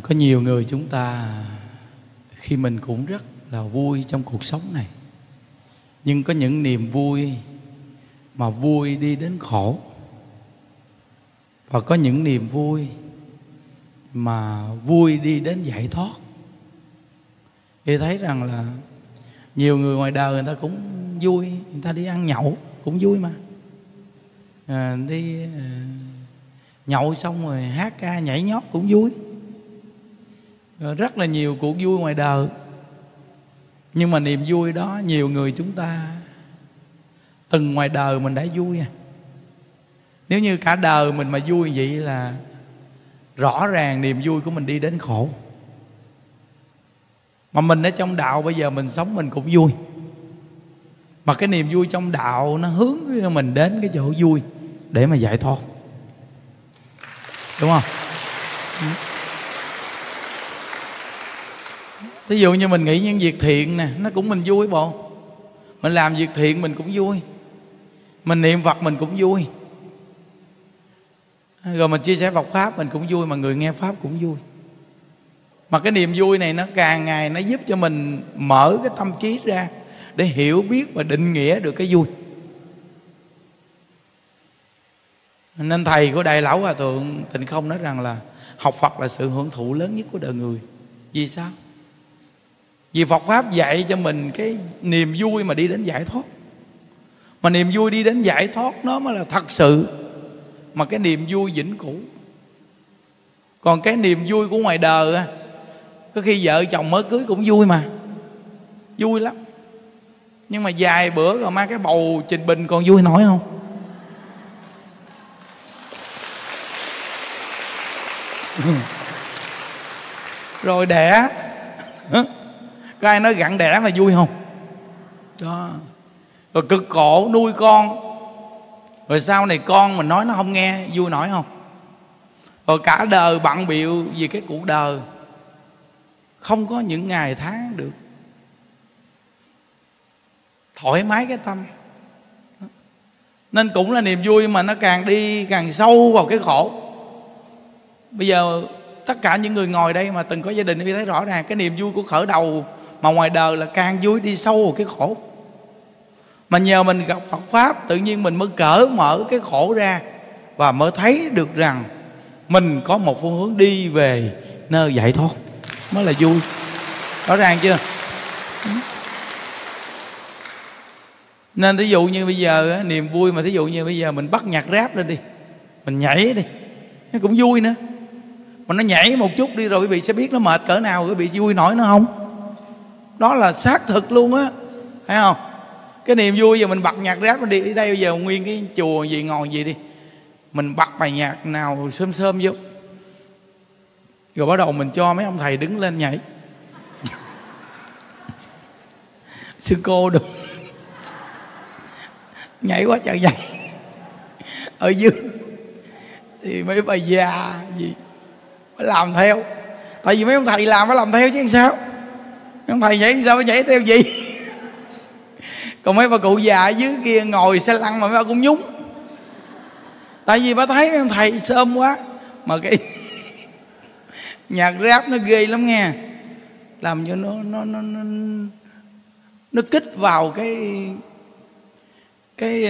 Có nhiều người chúng ta khi mình cũng rất là vui trong cuộc sống này, nhưng có những niềm vui mà vui đi đến khổ. Và có những niềm vui mà vui đi đến giải thoát. Thì thấy rằng là nhiều người ngoài đời người ta cũng vui, người ta đi ăn nhậu cũng vui mà. Nhậu xong rồi hát ca nhảy nhót cũng vui. Rất là nhiều cuộc vui ngoài đời. Nhưng mà niềm vui đó nhiều người chúng ta từng ngoài đời mình đã vui à. Nếu như cả đời mình mà vui vậy là rõ ràng niềm vui của mình đi đến khổ. Mà mình ở trong đạo bây giờ mình sống mình cũng vui, mà cái niềm vui trong đạo nó hướng mình đến cái chỗ vui để mà giải thoát, đúng không? Ví dụ như mình nghĩ những việc thiện nè, nó cũng mình vui bộ. Mình làm việc thiện mình cũng vui, mình niệm Phật mình cũng vui, rồi mình chia sẻ Phật Pháp mình cũng vui, mà người nghe Pháp cũng vui. Mà cái niềm vui này nó càng ngày nó giúp cho mình mở cái tâm trí ra để hiểu biết và định nghĩa được cái vui. Nên thầy của Đại Lão Hòa Thượng Tịnh Không nói rằng là học Phật là sự hưởng thụ lớn nhất của đời người. Vì sao? Vì Phật Pháp dạy cho mình cái niềm vui mà đi đến giải thoát. Mà niềm vui đi đến giải thoát nó mới là thật sự, mà cái niềm vui vĩnh cửu. Còn cái niềm vui của ngoài đời á, có khi vợ chồng mới cưới cũng vui mà, vui lắm. Nhưng mà vài bữa rồi mang cái bầu trình bình còn vui nổi không? Rồi đẻ, có ai nói gặn đẻ mà vui không? Đó. Rồi cực khổ nuôi con, rồi sau này con mình nói nó không nghe, vui nổi không? Rồi cả đời bận bịu vì cái cuộc đời, không có những ngày tháng được thoải mái cái tâm. Nên cũng là niềm vui mà nó càng đi càng sâu vào cái khổ. Bây giờ tất cả những người ngồi đây mà từng có gia đình thì thấy rõ ràng cái niềm vui của khởi đầu mà ngoài đời là càng vui đi sâu vào cái khổ. Mà nhờ mình gặp Phật Pháp, tự nhiên mình mới cởi mở cái khổ ra, và mới thấy được rằng mình có một phương hướng đi về nơi giải thoát, mới là vui. Rõ ràng chưa? Nên thí dụ như bây giờ niềm vui mà thí dụ như bây giờ mình bắt nhạc rap lên đi, mình nhảy đi, nó cũng vui nữa. Mà nó nhảy một chút đi rồi quý vị sẽ biết nó mệt cỡ nào, quý vị vui nổi nó không? Đó là xác thực luôn á, thấy không? Cái niềm vui giờ mình bật nhạc rap đi, ở đây bây giờ nguyên cái chùa gì ngồi gì đi, mình bật bài nhạc nào sớm sớm vô, rồi bắt đầu mình cho mấy ông thầy đứng lên nhảy. Sư cô đừng nhảy quá trời nhảy. Ở dưới thì mấy bà già gì phải làm theo, tại vì mấy ông thầy làm phải làm theo chứ sao. Mấy ông thầy nhảy sao phải nhảy theo gì. Còn mấy bà cụ già ở dưới kia ngồi xe lăn mà mấy bà cũng nhúng, tại vì bà thấy mấy ông thầy sớm quá. Mà cái nhạc rap nó ghê lắm nghe, làm cho nó kích vào cái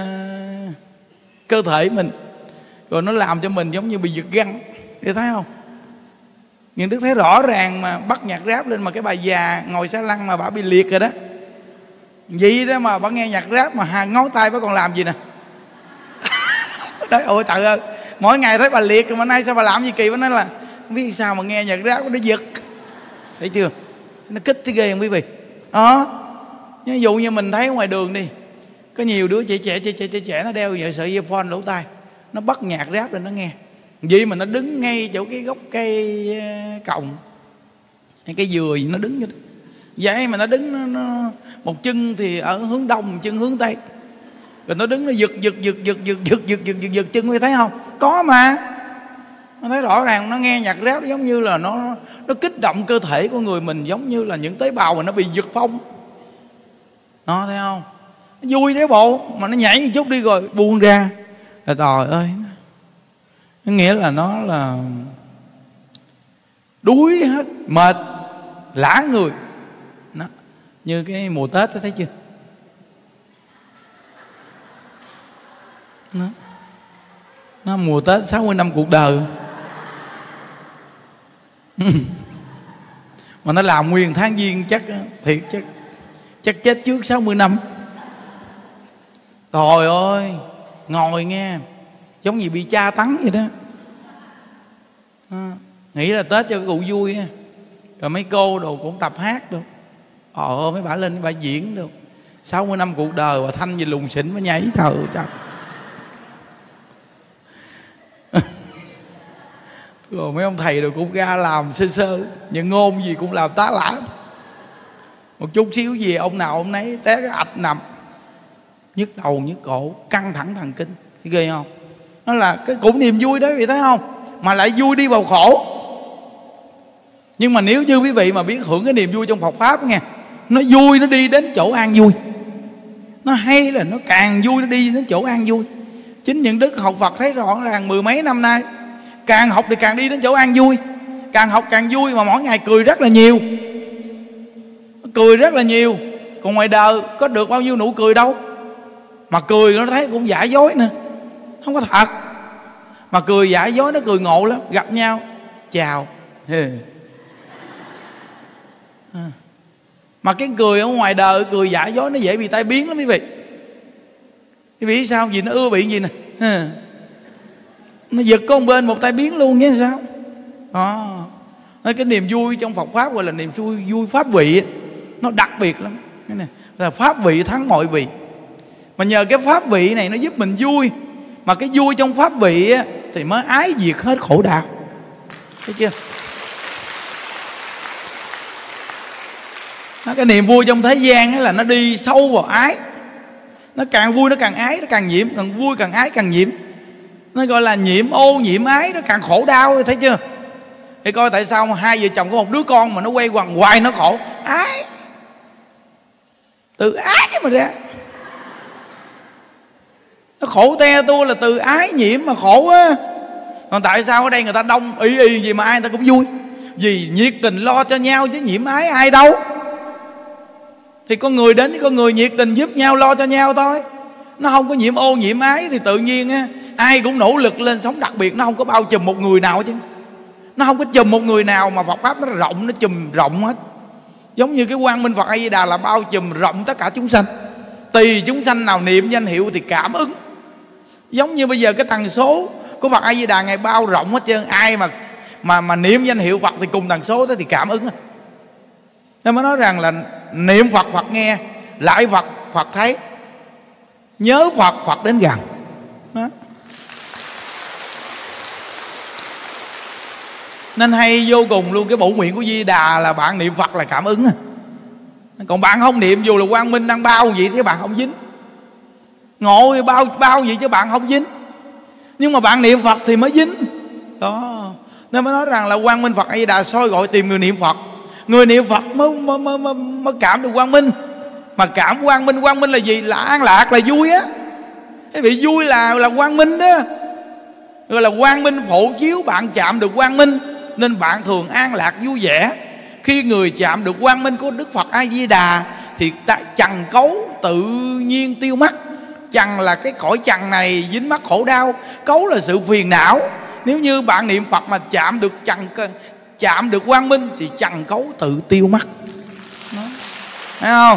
cơ thể mình, rồi nó làm cho mình giống như bị giật gân, thì thấy không? Nhưng Đức thấy rõ ràng mà bắt nhạc rap lên mà cái bà già ngồi xe lăn mà bà bị liệt rồi đó, vậy đó mà bà nghe nhạc rap mà ngón tay bà còn làm gì nè. Đấy, ôi trời ơi, mỗi ngày thấy bà liệt mà nay sao bà làm gì kỳ. Bà nói là không biết sao mà nghe nhạc rap nó giật, thấy chưa? Nó kích tới ghê không quý vị? Đó. Ví dụ như mình thấy ngoài đường đi, có nhiều đứa trẻ nó đeo sợi earphone lỗ tai, nó bắt nhạc rap lên nó nghe. Vậy mà nó đứng ngay chỗ cái gốc cây cọng hay cây dừa gì, nó đứng như đó. Vậy mà nó đứng nó một chân thì ở hướng đông, một chân hướng tây, rồi nó đứng nó giật chân, ngươi thấy không? Có mà. Nó thấy rõ ràng nó nghe nhạc rap giống như là nó kích động cơ thể của người mình, giống như là những tế bào mà nó bị giật phong. Nó thấy không? Nó vui thế bộ, mà nó nhảy một chút đi rồi buông ra là trời ơi. Nghĩa là nó là đuối hết, mệt, lả người. Nó như cái mùa Tết đó, thấy chưa? Nó mùa Tết 60 năm cuộc đời. Mà nó làm nguyên tháng Giêng chắc thiệt, chắc chết trước 60 năm. Trời ơi, ngồi nghe giống như bị tra tấn vậy đó. Nghĩ là Tết cho cái cụ vui. Rồi mấy cô đồ cũng tập hát được. Mấy bà lên bà diễn được. 60 năm cuộc đời bà thanh gì lùng xỉn mới nhảy. Trời ơi trời. Rồi mấy ông thầy rồi cũng ra làm sơ sơ, những ngôn gì cũng làm tá lả. Một chút xíu gì ông nào ông nấy té cái ạch nằm, nhức đầu nhức cổ, căng thẳng thần kinh. Thấy ghê không? Nó là cái cũng niềm vui đó, quý vị thấy không? Mà lại vui đi vào khổ. Nhưng mà nếu như quý vị mà biết hưởng cái niềm vui trong Phật Pháp nghe, nó vui nó đi đến chỗ an vui. Nó hay là nó càng vui nó đi đến chỗ an vui. Chính những đức học Phật thấy rõ ràng mười mấy năm nay, càng học thì càng đi đến chỗ an vui. Càng học càng vui, mà mỗi ngày cười rất là nhiều. Cười rất là nhiều. Còn ngoài đời có được bao nhiêu nụ cười đâu. Mà cười nó thấy cũng giả dối nữa, không có thật. Mà cười giả dối nó cười ngộ lắm. Gặp nhau chào. Mà cái cười ở ngoài đời, cười giả dối nó dễ bị tai biến lắm quý vị. Quý vị biết sao? Vì nó ưa bị gì nè, nó giật con bên một tai biến luôn chứ sao. Cái niềm vui trong Phật Pháp gọi là niềm vui pháp vị. Nó đặc biệt lắm. Cái này là pháp vị thắng mọi vị. Mà nhờ cái pháp vị này nó giúp mình vui. Mà cái vui trong pháp vị á, thì mới ái diệt hết khổ đau. Thấy chưa? Cái niềm vui trong thế gian là nó đi sâu vào ái. Nó càng vui nó càng ái, nó càng nhiễm. Càng vui càng ái càng nhiễm. Nó gọi là nhiễm ô nhiễm ái. Nó càng khổ đau, thấy chưa? Thì coi tại sao mà hai vợ chồng có một đứa con mà nó quay quằn hoài nó khổ. Ái. Từ ái mà ra. Nó khổ te tua là từ ái nhiễm mà khổ á. Còn tại sao ở đây người ta đông y gì mà ai người ta cũng vui? Vì nhiệt tình lo cho nhau chứ nhiễm ái ai đâu. Thì con người đến với con người nhiệt tình giúp nhau lo cho nhau thôi. Nó không có nhiễm ô nhiễm ái thì tự nhiên á, ai cũng nỗ lực lên sống đặc biệt. Nó không có bao trùm một người nào chứ. Nó không có chùm một người nào, mà Phật Pháp nó rộng, nó chùm rộng hết. Giống như cái Quang Minh Phật A Di Đà là bao trùm rộng tất cả chúng sanh. Tùy chúng sanh nào niệm danh hiệu thì cảm ứng. Giống như bây giờ cái tần số của Phật A Di Đà Ngài bao rộng hết trơn. Ai mà niệm danh hiệu Phật thì cùng tần số đó thì cảm ứng. Nên mới nói rằng là niệm Phật Phật nghe, lại Phật Phật thấy, nhớ Phật Phật đến gần đó. Nên hay vô cùng luôn. Cái bổ nguyện của Di Đà là bạn niệm Phật là cảm ứng. Còn bạn không niệm, dù là Quang Minh đang bao gì thì bạn không dính. Ngộ bao gì chứ bạn không dính. Nhưng mà bạn niệm Phật thì mới dính đó. Nên mới nói rằng là Quang Minh Phật A Di Đà soi gọi tìm người niệm Phật. Người niệm Phật mới cảm được quang minh. Mà cảm quang minh là gì? Là an lạc, là vui á. Cái vị vui là quang minh đó. Gọi là quang minh phổ chiếu, bạn chạm được quang minh nên bạn thường an lạc vui vẻ. Khi người chạm được quang minh của Đức Phật A Di Đà thì trần cấu tự nhiên tiêu mất. Trần là cái cõi trần này dính mắc khổ đau, cấu là sự phiền não. Nếu như bạn niệm Phật mà chạm được quang minh thì trần cấu tự tiêu mất. Thấy không?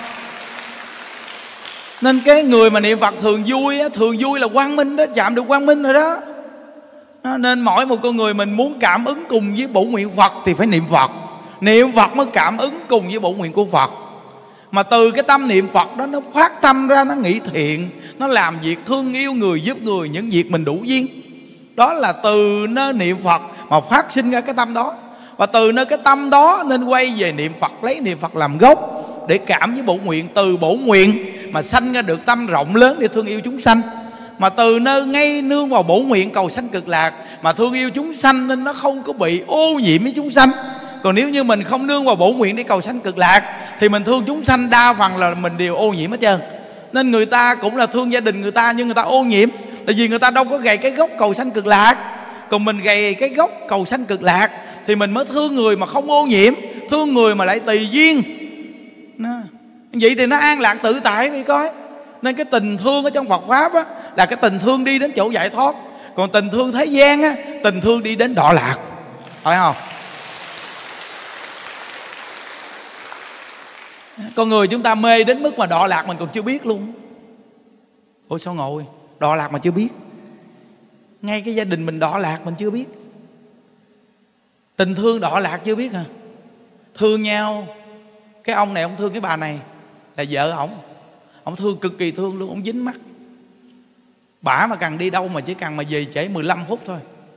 Nên cái người mà niệm Phật thường vui là quang minh đó, chạm được quang minh rồi đó. Nên mỗi một con người mình muốn cảm ứng cùng với bổ nguyện Phật thì phải niệm Phật. Niệm Phật mới cảm ứng cùng với bổ nguyện của Phật. Mà từ cái tâm niệm Phật đó nó phát tâm ra, nó nghĩ thiện, nó làm việc thương yêu người, giúp người, những việc mình đủ duyên. Đó là từ nơi niệm Phật mà phát sinh ra cái tâm đó. Và từ nơi cái tâm đó nên quay về niệm Phật, lấy niệm Phật làm gốc để cảm với bổ nguyện. Từ bổ nguyện mà sanh ra được tâm rộng lớn để thương yêu chúng sanh. Mà từ nơi ngay nương vào bổ nguyện cầu sanh cực lạc mà thương yêu chúng sanh nên nó không có bị ô nhiễm với chúng sanh. Còn nếu như mình không nương vào bổ nguyện để cầu sanh cực lạc thì mình thương chúng sanh đa phần là mình đều ô nhiễm hết trơn. Nên người ta cũng là thương gia đình người ta nhưng người ta ô nhiễm là vì người ta đâu có gầy cái gốc cầu sanh cực lạc. Còn mình gầy cái gốc cầu sanh cực lạc thì mình mới thương người mà không ô nhiễm, thương người mà lại tùy duyên. Vậy thì nó an lạc tự tại vì coi. Nên cái tình thương ở trong Phật Pháp á, là cái tình thương đi đến chỗ giải thoát. Còn tình thương thế gian á, tình thương đi đến đọa lạc, phải không? Con người chúng ta mê đến mức mà đọa lạc mình còn chưa biết luôn. Ôi sao ngồi đọa lạc mà chưa biết? Ngay cái gia đình mình đọa lạc mình chưa biết. Tình thương đọa lạc chưa biết hả? Thương nhau. Cái ông này ông thương cái bà này là vợ ông thương cực kỳ thương luôn, ông dính mắt. Bả mà cần đi đâu mà chỉ cần mà về trễ 15 phút thôi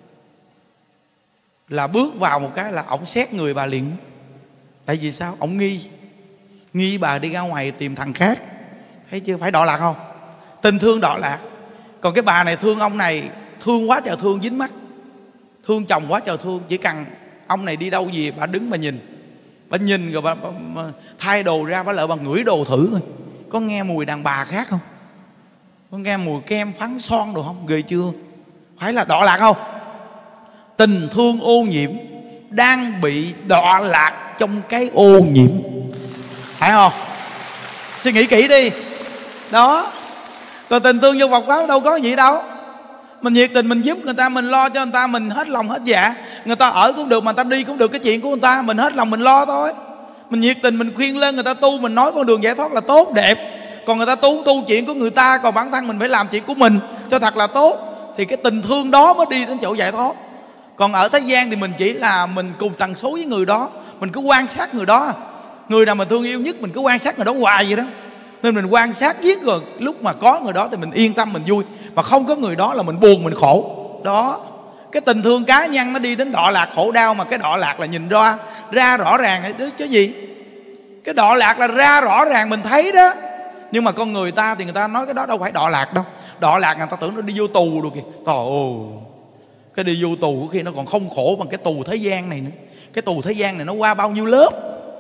là bước vào một cái là ổng xét người bà liền. Tại vì sao? Ổng nghi bà đi ra ngoài tìm thằng khác. Thấy chưa? Phải đọa lạc không? Tình thương đọa lạc. Còn cái bà này thương ông này, thương quá trời thương, dính mắt. Thương chồng quá trời thương. Chỉ cần ông này đi đâu gì bà đứng bà nhìn. Bà nhìn rồi bà thay đồ ra, bà lợi bà ngửi đồ thử coi có nghe mùi đàn bà khác không, có nghe mùi kem phấn son đồ không, ghê chưa? Phải là đọa lạc không? Tình thương ô nhiễm đang bị đọa lạc trong cái ô nhiễm, phải không? Suy nghĩ kỹ đi. Đó. Còn tình thương trong Phật Pháp đâu có gì đâu. Mình nhiệt tình mình giúp người ta, mình lo cho người ta, mình hết lòng hết dạ. Người ta ở cũng được mà người ta đi cũng được, cái chuyện của người ta mình hết lòng mình lo thôi. Mình nhiệt tình mình khuyên lên người ta tu, mình nói con đường giải thoát là tốt đẹp. Còn người ta tu chuyện của người ta, còn bản thân mình phải làm chuyện của mình cho thật là tốt. Thì cái tình thương đó mới đi đến chỗ giải thoát. Còn ở thế gian thì mình chỉ là mình cùng tần số với người đó, mình cứ quan sát người đó. Người nào mình thương yêu nhất mình cứ quan sát người đó hoài vậy đó. Nên mình quan sát giết rồi lúc mà có người đó thì mình yên tâm mình vui, mà không có người đó là mình buồn mình khổ. Đó. Cái tình thương cá nhân nó đi đến đọa lạc khổ đau. Mà cái đọa lạc là nhìn ra rõ ràng chứ gì. Cái đọa lạc là ra rõ ràng mình thấy đó. Nhưng mà con người ta thì người ta nói cái đó đâu phải đọa lạc đâu. Đọa lạc người ta tưởng nó đi vô tù rồi kìa. Trời ơi, cái đi vô tù có khi nó còn không khổ bằng cái tù thế gian này nữa. Cái tù thế gian này nó qua bao nhiêu lớp.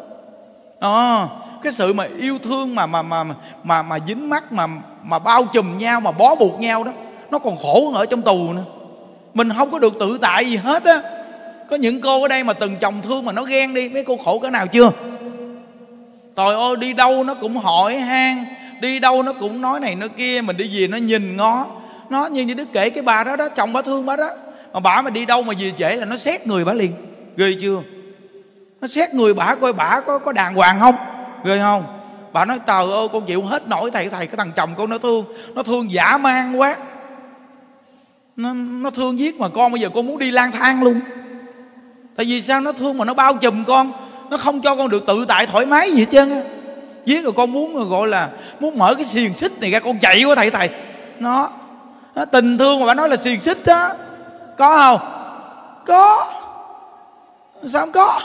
Cái sự mà yêu thương mà dính mắt, mà bao trùm nhau, mà bó buộc nhau đó, nó còn khổ hơn ở trong tù nữa. Mình không có được tự tại gì hết á. Có những cô ở đây mà từng chồng thương mà nó ghen đi, mấy cô khổ cỡ nào chưa? Trời ơi, đi đâu nó cũng hỏi han, đi đâu nó cũng nói này nói kia. Mình đi về nó nhìn ngó. Nó như Đức kể cái bà đó đó, chồng bà thương bà đó, mà bà mà đi đâu mà về trễ là nó xét người bà liền. Ghê chưa? Nó xét người bà coi bà có đàng hoàng không. Ghê không? Bà nói trời ơi con chịu hết nổi thầy. Cái thằng chồng con nó thương dã man quá. Nó thương giết mà con bây giờ con muốn đi lang thang luôn. Tại vì sao? Nó thương mà nó bao trùm con, nó không cho con được tự tại thoải mái gì hết trơn á. Giết rồi con muốn gọi là muốn mở cái xiềng xích này ra con chạy quá thầy. Nó tình thương mà bà nói là xiềng xích đó. Có không? Có. Sao không có?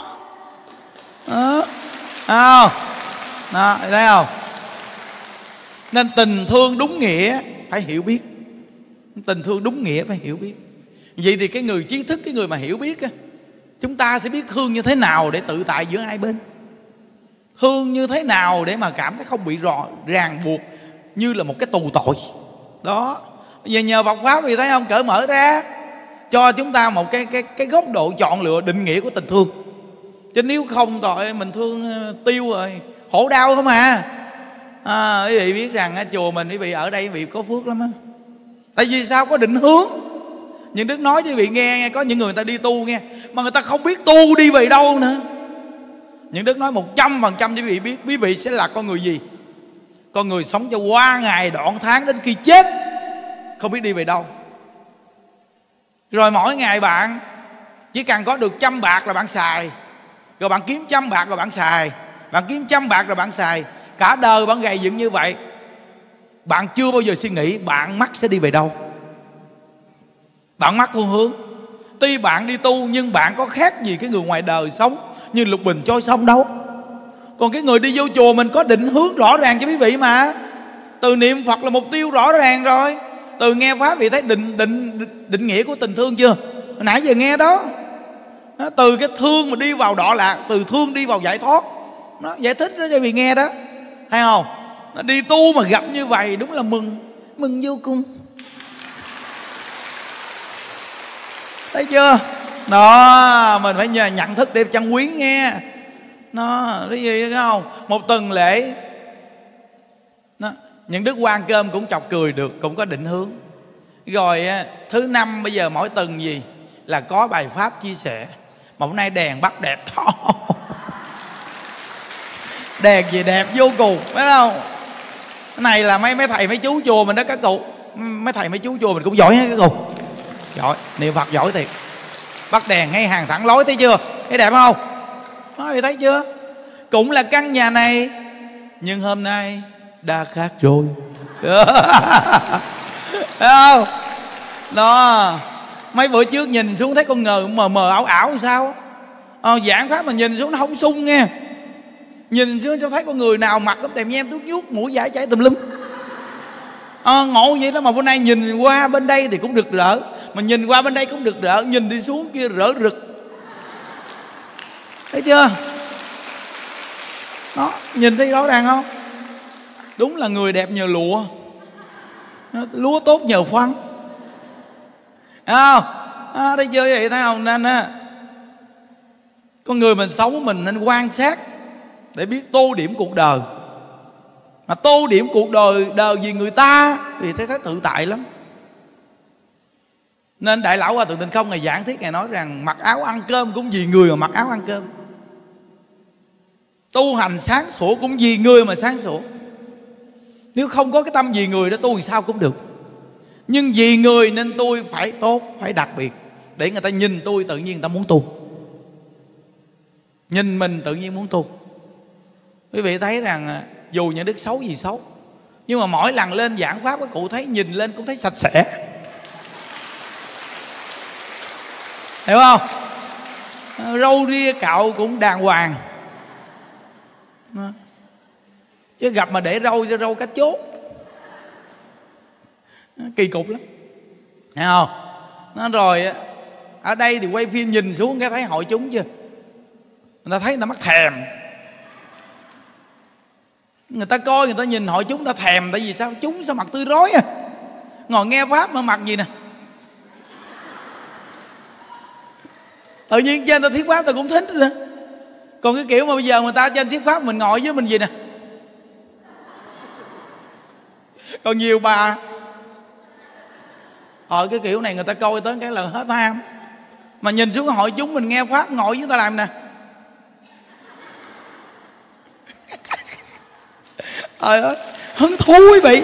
Đó, thấy không? Nên tình thương đúng nghĩa phải hiểu biết. Tình thương đúng nghĩa phải hiểu biết. Vậy thì cái người trí thức, cái người mà hiểu biết á, chúng ta sẽ biết thương như thế nào để tự tại giữa hai bên. Thương như thế nào để mà cảm thấy không bị ràng buộc như là một cái tù tội. Đó. Giờ nhờ Phật Pháp thì thấy không, cởi mở ra cho chúng ta một cái góc độ chọn lựa định nghĩa của tình thương. Chứ nếu không tội mình thương tiêu rồi, khổ đau không à. Quý vị biết rằng chùa mình, quý vị ở đây quý vị có phước lắm á. Tại vì sao? Có định hướng. Nhưng Đức nói cho quý vị nghe, có những người ta đi tu nghe, mà người ta không biết tu đi về đâu nữa. Nhưng Đức nói 100% cho quý vị biết, quý vị sẽ là con người gì? Con người sống cho qua ngày đoạn tháng đến khi chết, không biết đi về đâu. Rồi mỗi ngày bạn chỉ cần có được 100 bạc là bạn xài. Rồi bạn kiếm 100 bạc rồi bạn xài. Bạn kiếm 100 bạc rồi bạn xài. Cả đời bạn gầy dựng như vậy. Bạn chưa bao giờ suy nghĩ bạn mắc sẽ đi về đâu. Bạn mắc phương hướng. Tuy bạn đi tu nhưng bạn có khác gì cái người ngoài đời sống như lục bình trôi sông đâu. Còn cái người đi vô chùa mình có định hướng rõ ràng cho quý vị mà. Từ niệm Phật là mục tiêu rõ ràng rồi. Từ nghe Pháp vị thấy định nghĩa của tình thương chưa? Hồi nãy giờ nghe đó. Từ cái thương mà đi vào đọa lạc, từ thương đi vào giải thoát. Nó giải thích đó cho quý vị nghe đó. Thấy không? Nó đi tu mà gặp như vậy đúng là mừng vô cùng. Thấy chưa? Đó, mình phải nhận thức để chân quý nghe. Nó cái gì thấy không? Một tuần lễ đó, những đức qua ăn cơm cũng chọc cười được, cũng có định hướng. Rồi thứ năm bây giờ mỗi tuần gì là có bài pháp chia sẻ. Mà hôm nay đèn bắt đẹp to. Đèn gì đẹp vô cùng, phải không? Cái này là mấy thầy mấy chú chùa mình đó các cụ. Mấy thầy mấy chú chùa mình cũng giỏi hết các cụ. Giỏi, niệm Phật giỏi thiệt. Bắt đèn ngay hàng thẳng lối, thấy chưa? Thấy đẹp không? Nói thấy chưa? Cũng là căn nhà này, nhưng hôm nay đã khác rồi. Thấy không? Đó. Mấy bữa trước nhìn xuống thấy con ngờ mờ mờ ảo ảo sao? Giảng pháp mà nhìn xuống nó không sung nghe. Nhìn xuống cho thấy con người nào mặt có tèm nhem tuốt nhút, mũi dãi chảy tùm lum. Ngộ vậy đó. Mà bữa nay nhìn qua bên đây thì cũng rực rỡ, mà nhìn qua bên đây cũng rực rỡ, nhìn đi xuống kia rỡ rực. Thấy chưa? Đó, nhìn thấy rõ ràng không? Đúng là người đẹp nhờ lụa, lúa tốt nhờ phân. Thấy không? Thấy chưa vậy? Thấy không? Nên con người mình sống mình nên quan sát để biết tô điểm cuộc đời. Mà tô điểm cuộc đời vì người ta thì thấy tự tại lắm. Nên Đại Lão Hòa Thượng Tịnh Không ngày giảng thuyết, ngài nói rằng mặc áo ăn cơm cũng vì người mà mặc áo ăn cơm. Tu hành sáng sủa cũng vì người mà sáng sủa. Nếu không có cái tâm vì người đó tu thì sao cũng được. Nhưng vì người nên tôi phải tốt, phải đặc biệt, để người ta nhìn tôi tự nhiên người ta muốn tu. Nhìn mình tự nhiên muốn tu. Quý vị thấy rằng dù những đức xấu gì xấu, nhưng mà mỗi lần lên giảng pháp các cụ thấy nhìn lên cũng thấy sạch sẽ. Hiểu không? Râu ria cạo cũng đàng hoàng. Chứ gặp mà để râu cho râu cá chốt, kỳ cục lắm. Thấy không? Nó rồi ở đây thì quay phim nhìn xuống cái thấy hội chúng chưa? Người ta thấy người ta mắc thèm. Người ta coi, người ta nhìn hội chúng ta thèm. Tại vì sao? Chúng sao mặt tươi rói à. Ngồi nghe pháp mà mặt gì nè. Tự nhiên trên ta thuyết pháp ta cũng thích nữa. Còn cái kiểu mà bây giờ người ta trên thuyết pháp mình ngồi với mình gì nè. Còn nhiều bà cái kiểu này người ta coi tới cái là hết ham. Mà nhìn xuống cái hội chúng mình nghe pháp ngồi với ta làm nè. Trời ơi, hứng thú quý vị.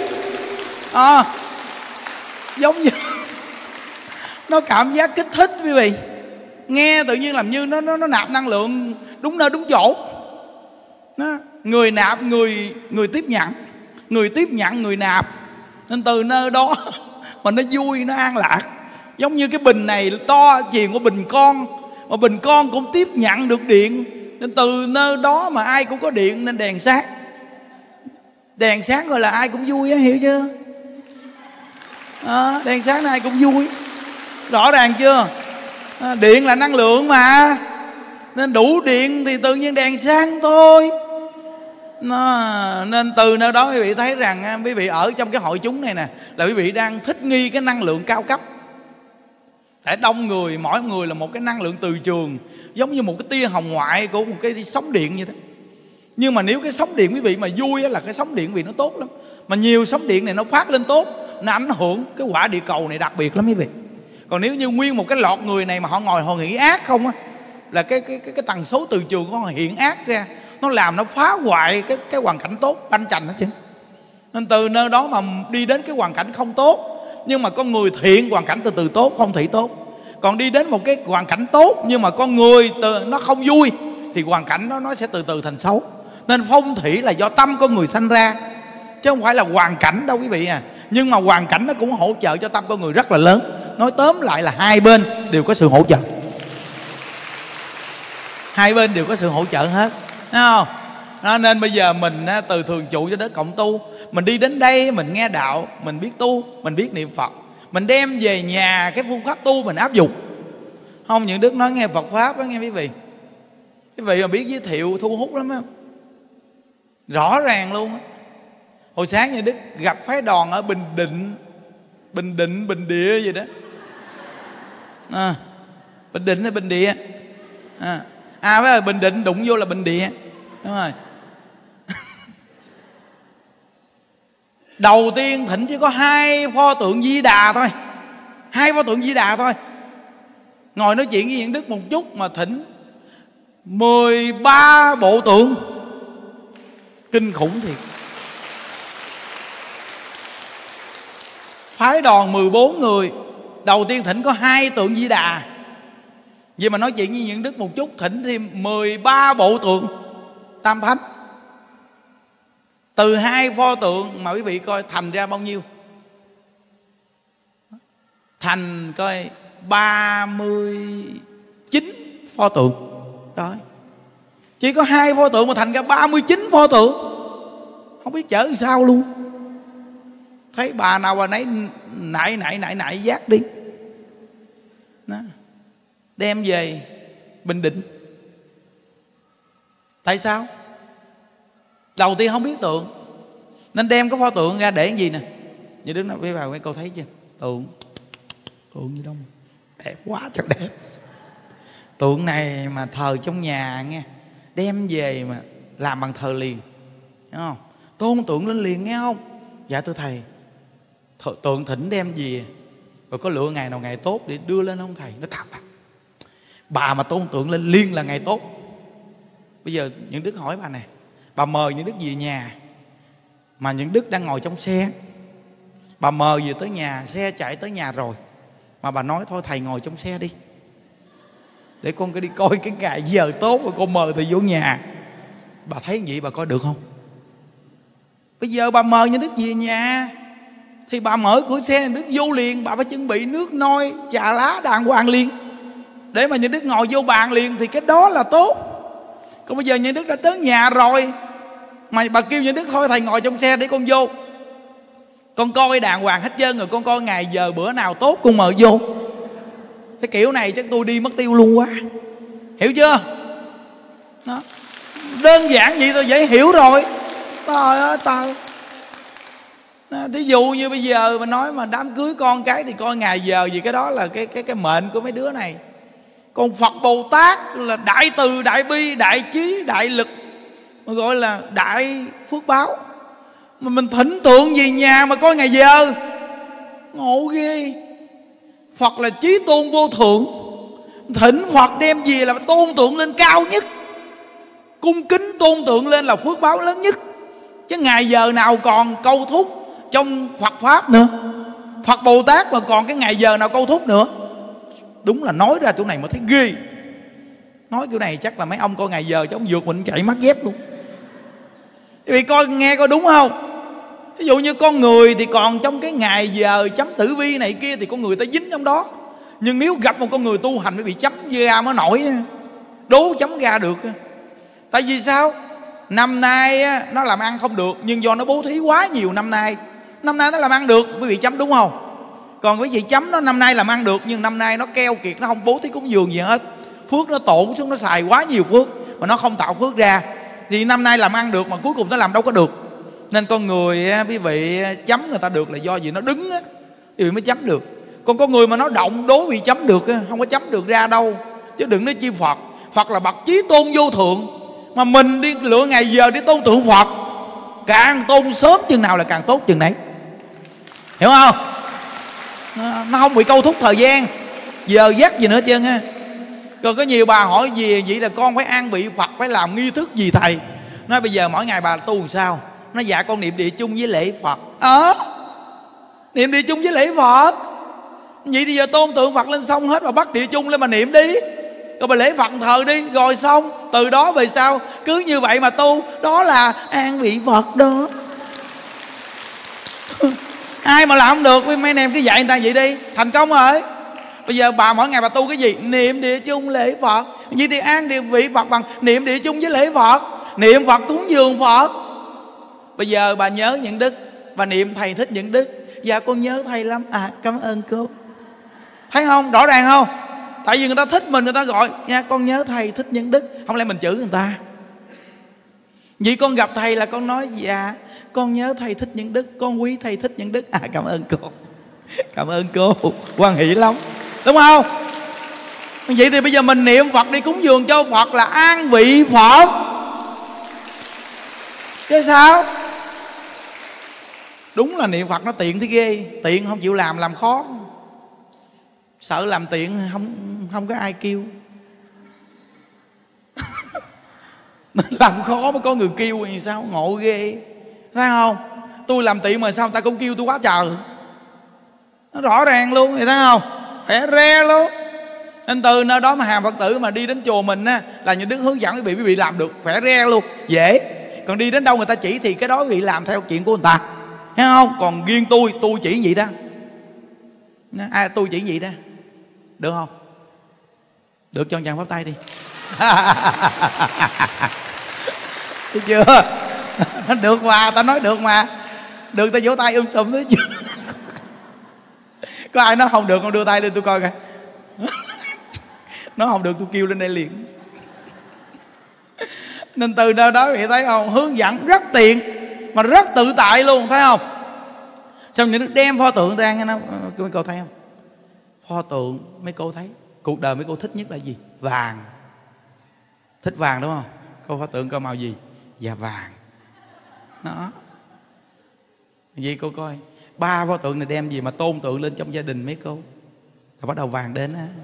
Giống như nó cảm giác kích thích quý vị. Nghe tự nhiên làm như nó nạp năng lượng đúng nơi đúng chỗ. Người nạp người tiếp nhận, người tiếp nhận người nạp. Nên từ nơi đó mà nó vui, nó an lạc. Giống như cái bình này to chìm của bình con, mà bình con cũng tiếp nhận được điện. Nên từ nơi đó mà ai cũng có điện nên đèn sáng. Đèn sáng gọi là ai cũng vui á, hiểu chưa? Đèn sáng này ai cũng vui. Rõ ràng chưa? Điện là năng lượng mà, nên đủ điện thì tự nhiên đèn sáng thôi. Nên từ nơi đó quý vị thấy rằng quý vị ở trong cái hội chúng này nè, là quý vị đang thích nghi cái năng lượng cao cấp. Tại đông người, mỗi người là một cái năng lượng từ trường, giống như một cái tia hồng ngoại của một cái sóng điện như thế. Nhưng mà nếu cái sóng điện quý vị mà vui là cái sóng điện quý vị nó tốt lắm. Mà nhiều sóng điện này nó phát lên tốt, nó ảnh hưởng cái quả địa cầu này đặc biệt lắm quý vị. Còn nếu như nguyên một cái lọt người này mà họ ngồi họ nghĩ ác không á, là cái tần số từ trường của họ hiện ác ra, nó làm nó phá hoại cái hoàn cảnh tốt banh chành đó chứ. Nên từ nơi đó mà đi đến cái hoàn cảnh không tốt. Nhưng mà con người thiện hoàn cảnh từ từ tốt, phong thủy tốt. Còn đi đến một cái hoàn cảnh tốt nhưng mà con người nó không vui thì hoàn cảnh đó nó sẽ từ từ thành xấu. Nên phong thủy là do tâm con người sanh ra, chứ không phải là hoàn cảnh đâu quý vị à. Nhưng mà hoàn cảnh nó cũng hỗ trợ cho tâm con người rất là lớn. Nói tóm lại là hai bên đều có sự hỗ trợ. Hai bên đều có sự hỗ trợ hết, thấy không? Nên bây giờ mình từ thường trụ cho đến cộng tu, mình đi đến đây mình nghe đạo, mình biết tu, mình biết niệm Phật, mình đem về nhà cái phương pháp tu mình áp dụng. Không, những đức nói nghe Phật pháp đó nghe quý vị. Quý vị mà biết giới thiệu thu hút lắm á, rõ ràng luôn á. Hồi sáng như đức gặp phái đoàn ở Bình Định, Bình Địa gì đó. Bình Định hay Bình Địa? Phải là Bình Định đụng vô là Bình Địa. Đúng rồi. Đầu tiên thỉnh chỉ có 2 pho tượng Di Đà thôi. 2 pho tượng Di Đà thôi. Ngồi nói chuyện với Nhuận Đức một chút mà thỉnh 13 bộ tượng. Kinh khủng thiệt. Phái đoàn 14 người, đầu tiên thỉnh có 2 tượng Di Đà. Vậy mà nói chuyện với Nhuận Đức một chút, thỉnh thêm 13 bộ tượng Tam Thánh. Từ 2 pho tượng mà quý vị coi thành ra bao nhiêu? Thành coi 39 pho tượng. Đó. Chỉ có 2 pho tượng mà thành ra 39 pho tượng. Không biết chở sao luôn. Thấy bà nào bà nấy nại giác đi. Đó. Đem về Bình Định. Tại sao? Đầu tiên không biết tượng, nên đem cái pho tượng ra để cái gì nè. Như đứng nào với bà mấy cô thấy chưa? Tượng gì đâu đẹp quá trời đẹp. Tượng này mà thờ trong nhà nghe, đem về mà làm bằng thờ liền, hiểu không? Tôn tượng lên liền, nghe không? Dạ thưa thầy, tượng thỉnh đem về rồi có lựa ngày nào ngày tốt để đưa lên không thầy? Nó thật. Bà mà tôn tượng lên liền là ngày tốt. Bây giờ Nhuận Đức hỏi bà nè, bà mời Nhuận Đức về nhà mà Nhuận Đức đang ngồi trong xe, bà mời về tới nhà, xe chạy tới nhà rồi mà bà nói thôi thầy ngồi trong xe đi để con cứ đi coi cái ngày giờ tốt rồi con mời thầy vô nhà. Bà thấy vậy bà coi được không? Bây giờ bà mời Nhuận Đức về nhà thì bà mở cửa xe Nhuận Đức vô liền. Bà phải chuẩn bị nước nôi trà lá đàng hoàng liền để mà Nhuận Đức ngồi vô bàn liền, thì cái đó là tốt. Còn bây giờ Nhuận Đức đã tới nhà rồi mà bà kêu Nhuận Đức thôi thầy ngồi trong xe để con vô, con coi đàng hoàng hết trơn rồi, con coi ngày giờ bữa nào tốt con mời vô. Cái kiểu này chắc tôi đi mất tiêu luôn quá. Hiểu chưa? Đó. Đơn giản vậy thôi, dễ hiểu rồi. Trời ơi trời. Thí dụ như bây giờ mình nói mà đám cưới con cái thì coi ngày giờ gì, cái đó là cái mệnh của mấy đứa này. Còn Phật Bồ Tát là đại từ, đại bi, đại trí, đại lực, mà gọi là đại phước báo. Mà mình thỉnh tượng về nhà mà coi ngày giờ, ngộ ghê. Phật là chí tôn vô thượng, thỉnh Phật đem về là tôn tượng lên cao nhất, cung kính tôn tượng lên là phước báo lớn nhất. Chứ ngày giờ nào còn câu thúc trong Phật Pháp nữa. Phật Bồ Tát mà còn cái ngày giờ nào câu thúc nữa. Đúng là nói ra chỗ này mà thấy ghê. Nói kiểu này chắc là mấy ông coi ngày giờ chứ ông vượt mình chạy mắt dép luôn. Vì coi nghe coi đúng không? Ví dụ như con người thì còn trong cái ngày giờ chấm tử vi này kia thì con người ta dính trong đó. Nhưng nếu gặp một con người tu hành mới bị chấm ra mới nổi, đố chấm ra được. Tại vì sao? Năm nay nó làm ăn không được, nhưng do nó bố thí quá nhiều năm nay nó làm ăn được, quý vị chấm đúng không? Còn quý vị chấm nó năm nay làm ăn được, nhưng năm nay nó keo kiệt, nó không bố thí cúng dường gì hết, phước nó tổn xuống, nó xài quá nhiều phước mà nó không tạo phước ra, thì năm nay làm ăn được mà cuối cùng nó làm đâu có được. Nên con người quý vị chấm người ta được là do gì nó đứng á, quý vị mới chấm được. Còn con người mà nó động đố bị chấm được, không có chấm được ra đâu. Chứ đừng nói chi Phật. Phật là bậc chí tôn vô thượng, mà mình đi lựa ngày giờ để tôn tượng Phật, càng tôn sớm chừng nào là càng tốt chừng nấy. Hiểu không? Nó không bị câu thúc thời gian, giờ giấc gì nữa trơn á. Còn có nhiều bà hỏi gì vậy là con phải an vị Phật, phải làm nghi thức gì thầy? Nói bây giờ mỗi ngày bà tu làm sao? Nó dạ con niệm địa chung với lễ Phật. Niệm địa chung với lễ Phật. Vậy thì giờ tôn tượng Phật lên xong hết, bà bắt địa chung lên mà niệm đi, rồi bà lễ Phật thờ đi, rồi xong. Từ đó về sau cứ như vậy mà tu, đó là an vị Phật đó. Ai mà làm không được, mấy anh em cứ dạy người ta vậy đi, thành công rồi. Bây giờ bà mỗi ngày bà tu cái gì? Niệm địa chung lễ Phật. Vậy thì an địa vị Phật bằng niệm địa chung với lễ Phật, niệm Phật cúng dường Phật. Bây giờ bà nhớ Nhuận Đức, bà niệm thầy thích Nhuận Đức. Dạ con nhớ thầy lắm. Cảm ơn cô. Thấy không? Rõ ràng không? Tại vì người ta thích mình, người ta gọi nha con nhớ thầy thích Nhuận Đức. Không lẽ mình chửi người ta? Vậy con gặp thầy là con nói dạ con nhớ thầy thích Nhuận Đức, con quý thầy thích Nhuận Đức. Cảm ơn cô. Cảm ơn cô, hoan hỷ lắm, đúng không? Vậy thì bây giờ mình niệm Phật đi cúng dường cho Phật là an vị Phật chứ sao? Đúng là niệm Phật nó tiện thế ghê. Tiện không chịu làm khó. Sợ làm tiện không có ai kêu. Làm khó mới có người kêu thì sao? Ngộ ghê. Thấy không? Tôi làm tiện mà sao người ta cũng kêu tôi quá trời. Nó rõ ràng luôn, thì thấy không? Khỏe re luôn. Nên từ nơi đó mà hàng Phật tử mà đi đến chùa mình á, là những đức hướng dẫn quý vị làm được, khỏe re luôn, dễ. Còn đi đến đâu người ta chỉ thì cái đó quý vị làm theo chuyện của người ta, thấy không? Còn riêng tôi chỉ vậy đó. Tôi chỉ vậy đó. Được không? Được, cho chàng pháp tay đi. Thấy chưa? Được mà, ta nói được mà. Được ta vỗ tay sùm thấy chưa? Có ai nói không được không đưa tay lên tôi coi coi. Nói không được tôi kêu lên đây liền. Nên từ nơi đó vị thấy không? Hướng dẫn rất tiện mà rất tự tại luôn, thấy không? Xong những đức đem pho tượng ra nghe nó, mấy cô thấy không? Pho tượng mấy cô thấy cuộc đời mấy cô thích nhất là gì? Vàng. Thích vàng đúng không? Cô pho tượng coi màu gì? Dạ vàng. Đó. Vậy cô coi 3 pho tượng này đem gì mà tôn tượng lên trong gia đình mấy cô là bắt đầu vàng đến á.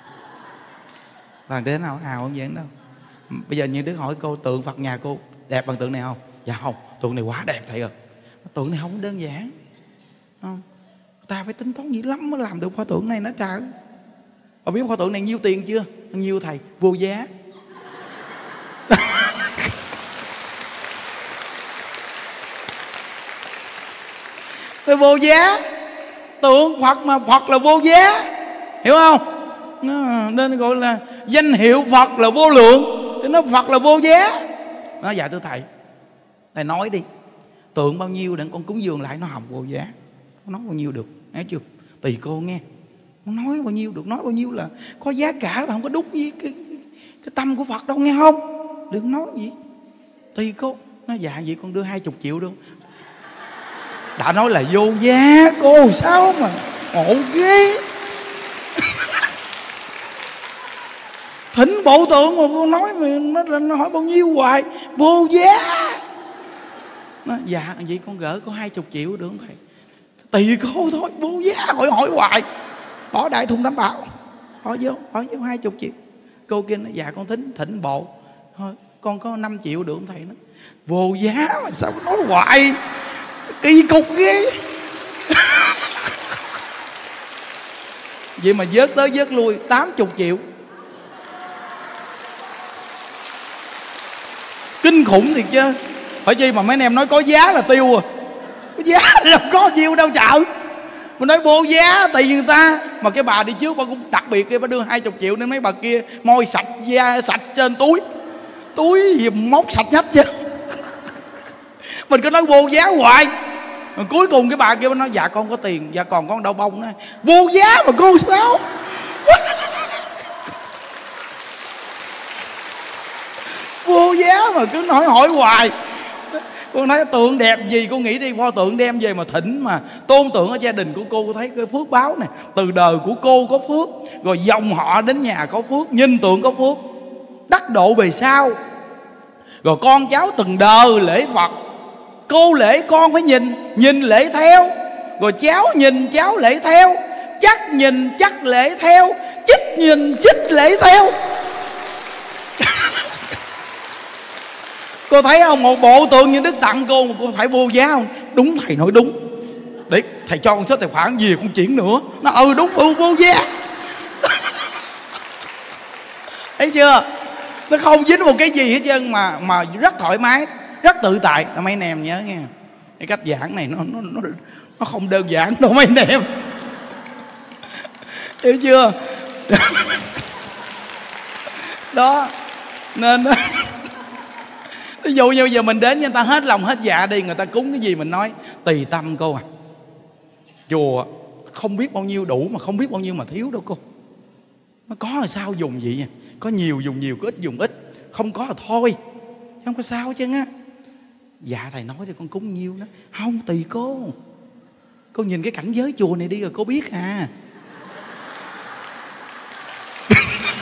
Vàng đến nào ào không vậy đâu. Bây giờ như đứa hỏi cô tượng Phật nhà cô đẹp bằng tượng này không? Dạ không, tượng này quá đẹp thầy ơi. Tượng này không đơn giản không? Ta phải tính toán dữ lắm mới làm được pho tượng này nó trời. Ông biết pho tượng này nhiêu tiền chưa? Nhiêu thầy? Vô giá. Tôi vô giá. Tượng Phật mà Phật là vô giá, hiểu không? Nên gọi là danh hiệu Phật là vô lượng, thì nó Phật là vô giá. Nó dạ thưa thầy nói đi, tượng bao nhiêu để con cúng dường lại nó không vô giá. Nói bao nhiêu được, hiểu chưa? Tùy cô nghe. Nói bao nhiêu được, nói bao nhiêu là có giá cả, là không có đúng với cái tâm của Phật đâu, nghe không? Đừng nói gì. Tùy cô. Nó dạ vậy con đưa 20 triệu đâu. Đã nói là vô giá cô, sao mà ngộ ghê. Thỉnh bộ tượng mà cô nói mà nó hỏi bao nhiêu hoài. Vô giá. Nó, dạ vậy con gỡ có 20 triệu được không thầy? Tùy cô thôi, vô giá, hỏi hoài. Bỏ đại thùng đảm bảo, bỏ vô 20 triệu. Cô kia nói dạ con thỉnh bộ thôi, con có 5 triệu được không thầy? Nó vô giá mà sao nói hoài, kỳ cục ghê. Vậy mà vớt tới vớt lui 80 triệu. Kinh khủng thiệt chứ. Phải chi mà mấy anh em nói có giá là tiêu à. Có giá đâu có nhiêu đâu trời. Mình nói vô giá tại vì người ta. Mà cái bà đi trước bà cũng đặc biệt kia, bà đưa 20 triệu nên mấy bà kia môi sạch, da sạch trên túi. Túi gì móc sạch hết chứ. Mình cứ nói vô giá hoài. Mà cuối cùng cái bà kia nói dạ con có tiền, dạ còn con đau bông đó. Vô giá mà cô sao? Vô giá mà cứ hỏi hoài. Con thấy tượng đẹp gì cô nghĩ đi, pho tượng đem về mà thỉnh mà tôn tượng ở gia đình của cô thấy cái phước báo này. Từ đời của cô có phước, rồi dòng họ đến nhà có phước, nhìn tượng có phước, đắc độ về sau. Rồi con cháu từng đời lễ Phật, cô lễ con phải nhìn lễ theo. Rồi cháu nhìn cháu lễ theo, chắc nhìn chắc lễ theo, chích nhìn chích lễ theo. Cô thấy không, một bộ tượng như Đức tặng cô mà cô phải vô giá không? Đúng thầy nói đúng. Để thầy cho con số tài khoản gì con chuyển nữa. Nó đúng vô giá. Thấy chưa? Nó không dính một cái gì hết trơn mà rất thoải mái, rất tự tại. Mấy anh em nhớ nghe, cái cách giảng này nó không đơn giản đâu mấy anh em. Hiểu chưa? Đó. Nên ví dụ như giờ mình đến người ta hết lòng hết dạ đi, người ta cúng cái gì mình nói tùy tâm cô à. Chùa không biết bao nhiêu đủ mà không biết bao nhiêu mà thiếu đâu cô. Nó có là sao dùng vậy nha. Có nhiều dùng nhiều, có ít dùng ít. Không có là thôi, không có sao chứ á. Dạ thầy nói thì con cúng nhiêu đó. Không, tùy cô. Cô nhìn cái cảnh giới chùa này đi rồi cô biết à.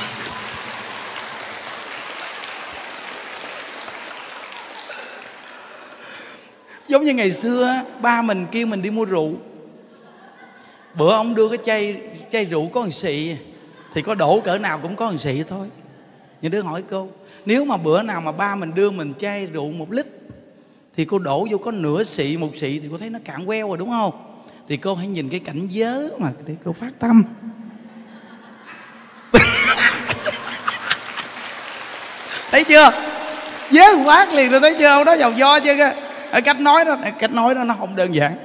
Giống như ngày xưa ba mình kêu mình đi mua rượu, bữa ông đưa cái chai rượu có 1 xị, thì có đổ cỡ nào cũng có 1 xị thôi. Những đứa hỏi cô, nếu mà bữa nào mà ba mình đưa mình chai rượu 1 lít thì cô đổ vô có nửa xị, 1 xị thì cô thấy nó cạn queo rồi đúng không? Thì cô hãy nhìn cái cảnh giới mà để cô phát tâm. Thấy chưa? Giới quát liền rồi, thấy chưa? Không nói dòng do chưa? Cách nói đó nó không đơn giản.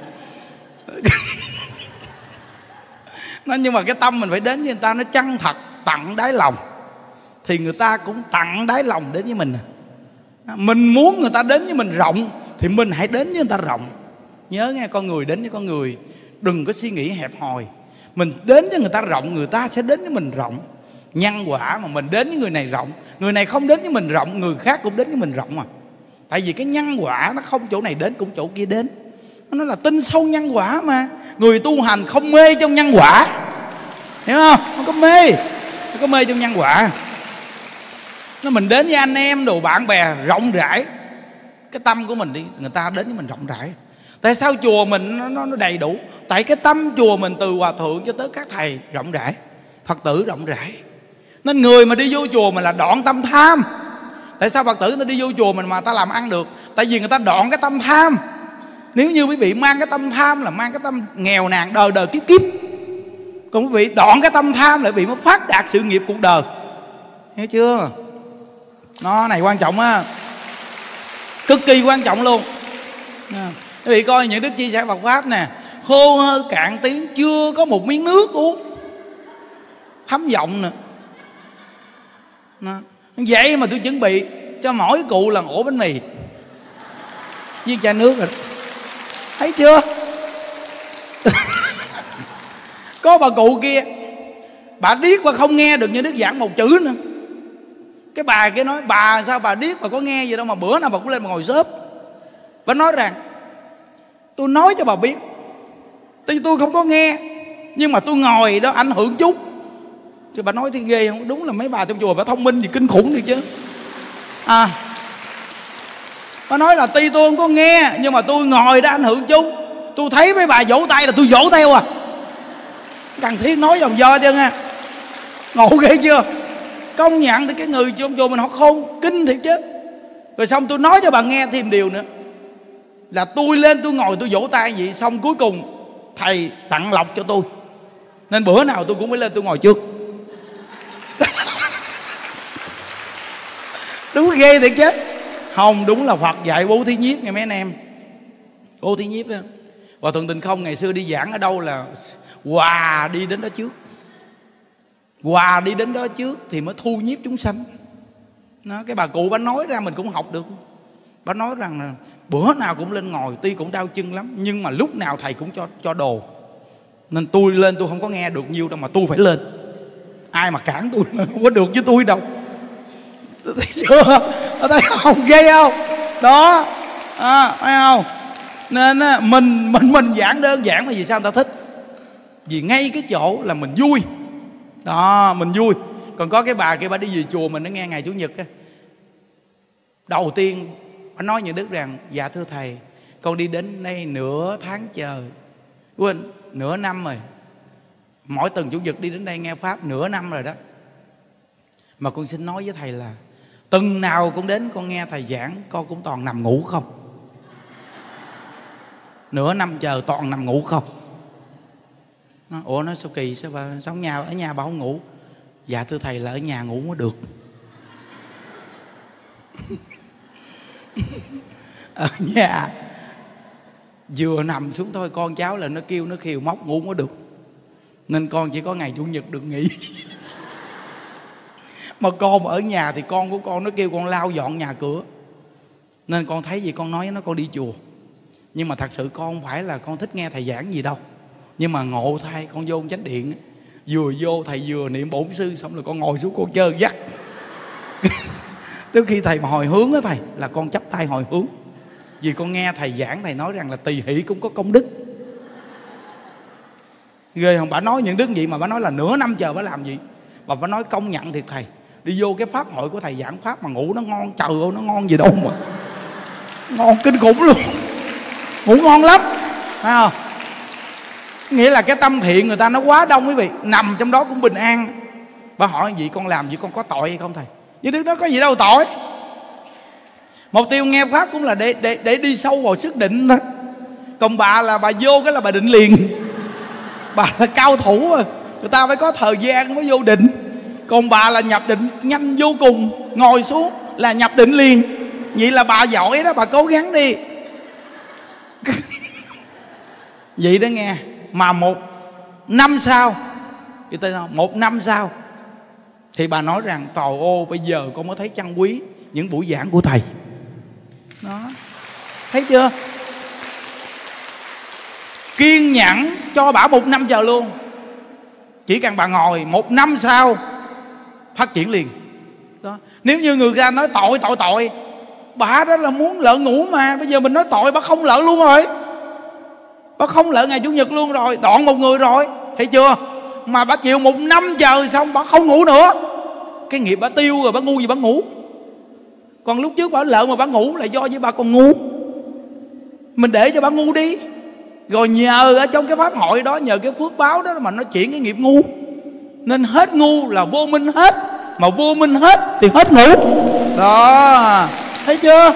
Nhưng mà cái tâm mình phải đến với người ta nó chân thật, tận đáy lòng, thì người ta cũng tận đáy lòng đến với mình. Mình muốn người ta đến với mình rộng thì mình hãy đến với người ta rộng. Nhớ nghe, con người đến với con người, đừng có suy nghĩ hẹp hòi. Mình đến với người ta rộng, người ta sẽ đến với mình rộng. Nhân quả mà mình đến với người này rộng, người này không đến với mình rộng, người khác cũng đến với mình rộng mà. Tại vì cái nhân quả nó không chỗ này đến cũng chỗ kia đến. Nó là tin sâu nhân quả mà. Người tu hành không mê trong nhân quả, hiểu không? Không có mê, không có mê trong nhân quả. Nó mình đến với anh em đồ bạn bè rộng rãi, cái tâm của mình đi, người ta đến với mình rộng rãi. Tại sao chùa mình nó đầy đủ? Tại cái tâm chùa mình từ hòa thượng cho tới các thầy rộng rãi, Phật tử rộng rãi. Nên người mà đi vô chùa mình là đoạn tâm tham. Tại sao Phật tử nó đi vô chùa mình mà ta làm ăn được? Tại vì người ta đoạn cái tâm tham. Nếu như quý vị mang cái tâm tham là mang cái tâm nghèo nàn đời đời kiếp kiếp. Còn quý vị đoạn cái tâm tham lại bị mới phát đạt sự nghiệp cuộc đời. Hiểu chưa? Nó này quan trọng á, cực kỳ quan trọng luôn. Quý vị coi những đức chia sẻ Phật Pháp nè, khô hơi cạn tiếng, chưa có một miếng nước uống, thấm giọng nè. Vậy mà tôi chuẩn bị cho mỗi cụ là ổ bánh mì với chai nước rồi. Thấy chưa? Có bà cụ kia, bà điếc và không nghe được như đức giảng một chữ nữa. Cái bà kia nói, bà sao bà điếc mà có nghe gì đâu mà bữa nào bà cũng lên mà ngồi xớp. Bà nói rằng, tôi nói cho bà biết, tuy tôi không có nghe nhưng mà tôi ngồi đó ảnh hưởng chút. Chứ bà nói thì ghê không? Đúng là mấy bà trong chùa bà thông minh thì kinh khủng đi chứ. Bà nói là tuy tôi không có nghe nhưng mà tôi ngồi đó ảnh hưởng chút. Tôi thấy mấy bà vỗ tay là tôi vỗ theo à. Cần thiết nói dòng do chứ nha. Ngộ ghê chưa? Công nhận thì cái người trong chùa mình họ khôn kinh thiệt chứ. Rồi xong tôi nói cho bà nghe thêm điều nữa, là tôi lên tôi ngồi tôi vỗ tay vậy, xong cuối cùng thầy tặng lộc cho tôi, nên bữa nào tôi cũng phải lên tôi ngồi trước. Đúng ghê thiệt chứ. Không, đúng là Phật dạy bố thí nhiếp nghe mấy anh em. Bố thí nhiếp đó. Hòa thượng Tịnh Không ngày xưa đi giảng ở đâu là Hòa đi đến đó trước. Hòa đi đến đó trước thì mới thu nhiếp chúng sanh. Cái bà cụ bà nói ra mình cũng học được. Bà nói rằng là bữa nào cũng lên ngồi, tuy cũng đau chân lắm, nhưng mà lúc nào thầy cũng cho đồ. Nên tôi lên tôi không có nghe được nhiều đâu mà tôi phải lên. Ai mà cản tôi không có được với tôi đâu. Thấy chưa? Thấy không? Ghê không? Đó, thấy không? Nên mình giảng đơn giản mà vì sao người ta thích? Vì ngay cái chỗ là mình vui. Đó, mình vui. Còn có cái bà kia bà đi về chùa mình, nó nghe ngày Chủ nhật á, đầu tiên bà nói như đức rằng, dạ thưa thầy, con đi đến đây nửa tháng trời, quên, nửa năm rồi. Mỗi tuần Chủ nhật đi đến đây nghe Pháp nửa năm rồi đó. Mà con xin nói với thầy là tuần nào cũng đến con nghe thầy giảng, con cũng toàn nằm ngủ không. Nửa năm chờ toàn nằm ngủ không. Ủa nó sao kỳ, sao bà sống ở nhà bà không ngủ? Dạ thưa thầy là ở nhà ngủ mới được. Ở nhà vừa nằm xuống thôi con cháu là nó kêu nó khều móc ngủ mới được. Nên con chỉ có ngày Chủ nhật được nghỉ. Mà con ở nhà thì con của con nó kêu con lau dọn nhà cửa. Nên con thấy gì con nói nó con đi chùa. Nhưng mà thật sự con không phải là con thích nghe thầy giảng gì đâu. Nhưng mà ngộ thay con vô chánh điện, vừa vô thầy vừa niệm bổn sư xong rồi con ngồi xuống con chơi dắt. Tới khi thầy mà hồi hướng á thầy, là con chắp tay hồi hướng. Vì con nghe thầy giảng, thầy nói rằng là tỳ hỷ cũng có công đức. Ghê không? Bà nói những đức gì mà bà nói là nửa năm chờ bà làm gì. Và bà nói công nhận thiệt thầy, đi vô cái pháp hội của thầy giảng pháp mà ngủ nó ngon, trời ơi nó ngon gì đâu mà ngon kinh khủng luôn. ngủ ngon lắm, thấy không? Nghĩa là cái tâm thiện người ta nó quá đông quý vị, nằm trong đó cũng bình an. Bà hỏi gì con làm gì con có tội hay không thầy? Với Đức đó có gì đâu tội. Mục tiêu nghe pháp cũng là để đi sâu vào sức định thôi. Còn bà là bà vô cái là bà định liền. Bà là cao thủ rồi, người ta phải có thời gian mới vô định. Còn bà là nhập định nhanh vô cùng, ngồi xuống là nhập định liền. Vậy là bà giỏi đó, bà cố gắng đi. Vậy đó nghe. Mà 1 năm sau, một năm sau thì bà nói rằng trời ơi, bây giờ con mới thấy trân quý những buổi giảng của thầy. Đó, thấy chưa? Kiên nhẫn cho bà 1 năm chờ luôn. Chỉ cần bà ngồi 1 năm sau phát triển liền. Đó. Nếu như người ta nói tội, bà đó là muốn lợi ngủ mà. Bây giờ mình nói tội, bà không lợi luôn rồi. Bà không lợi ngày Chủ nhật luôn rồi, đoạn một người rồi, thấy chưa? Mà bà chịu 1 năm chờ xong bà không ngủ nữa. Cái nghiệp bà tiêu rồi, bà ngu gì bà ngủ. Còn lúc trước bà lợi mà bà ngủ là do với bà còn ngu. Mình để cho bà ngu đi, rồi nhờ ở trong cái pháp hội đó, nhờ cái phước báo đó mà nó chuyển cái nghiệp ngu. Nên hết ngu là vô minh hết, mà vô minh hết thì hết ngủ. Đó, thấy chưa?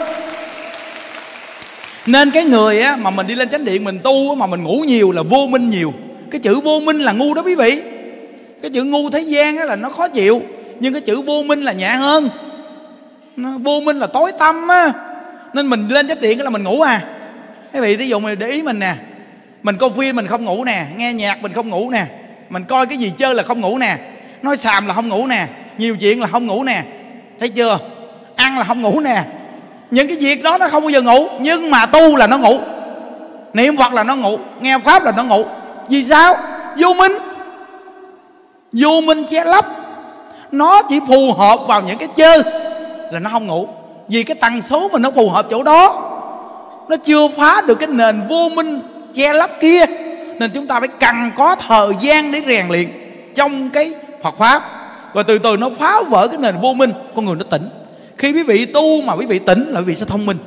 Nên cái người á, mà mình đi lên chánh điện mình tu á, mà mình ngủ nhiều là vô minh nhiều. Cái chữ vô minh là ngu đó quý vị. Cái chữ ngu thế gian á là nó khó chịu, nhưng cái chữ vô minh là nhẹ hơn. Vô minh là tối tăm á. Nên mình lên chánh điện là mình ngủ à. Quý vị thí dụ mình để ý mình nè, mình coi phim mình không ngủ nè, nghe nhạc mình không ngủ nè, mình coi cái gì chơi là không ngủ nè, nói xàm là không ngủ nè, nhiều chuyện là không ngủ nè, thấy chưa? Ăn là không ngủ nè. Những cái việc đó nó không bao giờ ngủ. Nhưng mà tu là nó ngủ, niệm Phật là nó ngủ, nghe pháp là nó ngủ. Vì sao? Vô minh. Vô minh che lấp. Nó chỉ phù hợp vào những cái chơi là nó không ngủ. Vì cái tần số mình nó phù hợp chỗ đó, nó chưa phá được cái nền vô minh che lấp kia. Nên chúng ta phải cần có thời gian để rèn luyện trong cái Phật Pháp. Và từ từ nó phá vỡ cái nền vô minh, con người nó tỉnh. Khi quý vị tu mà quý vị tỉnh là quý vị sẽ thông minh.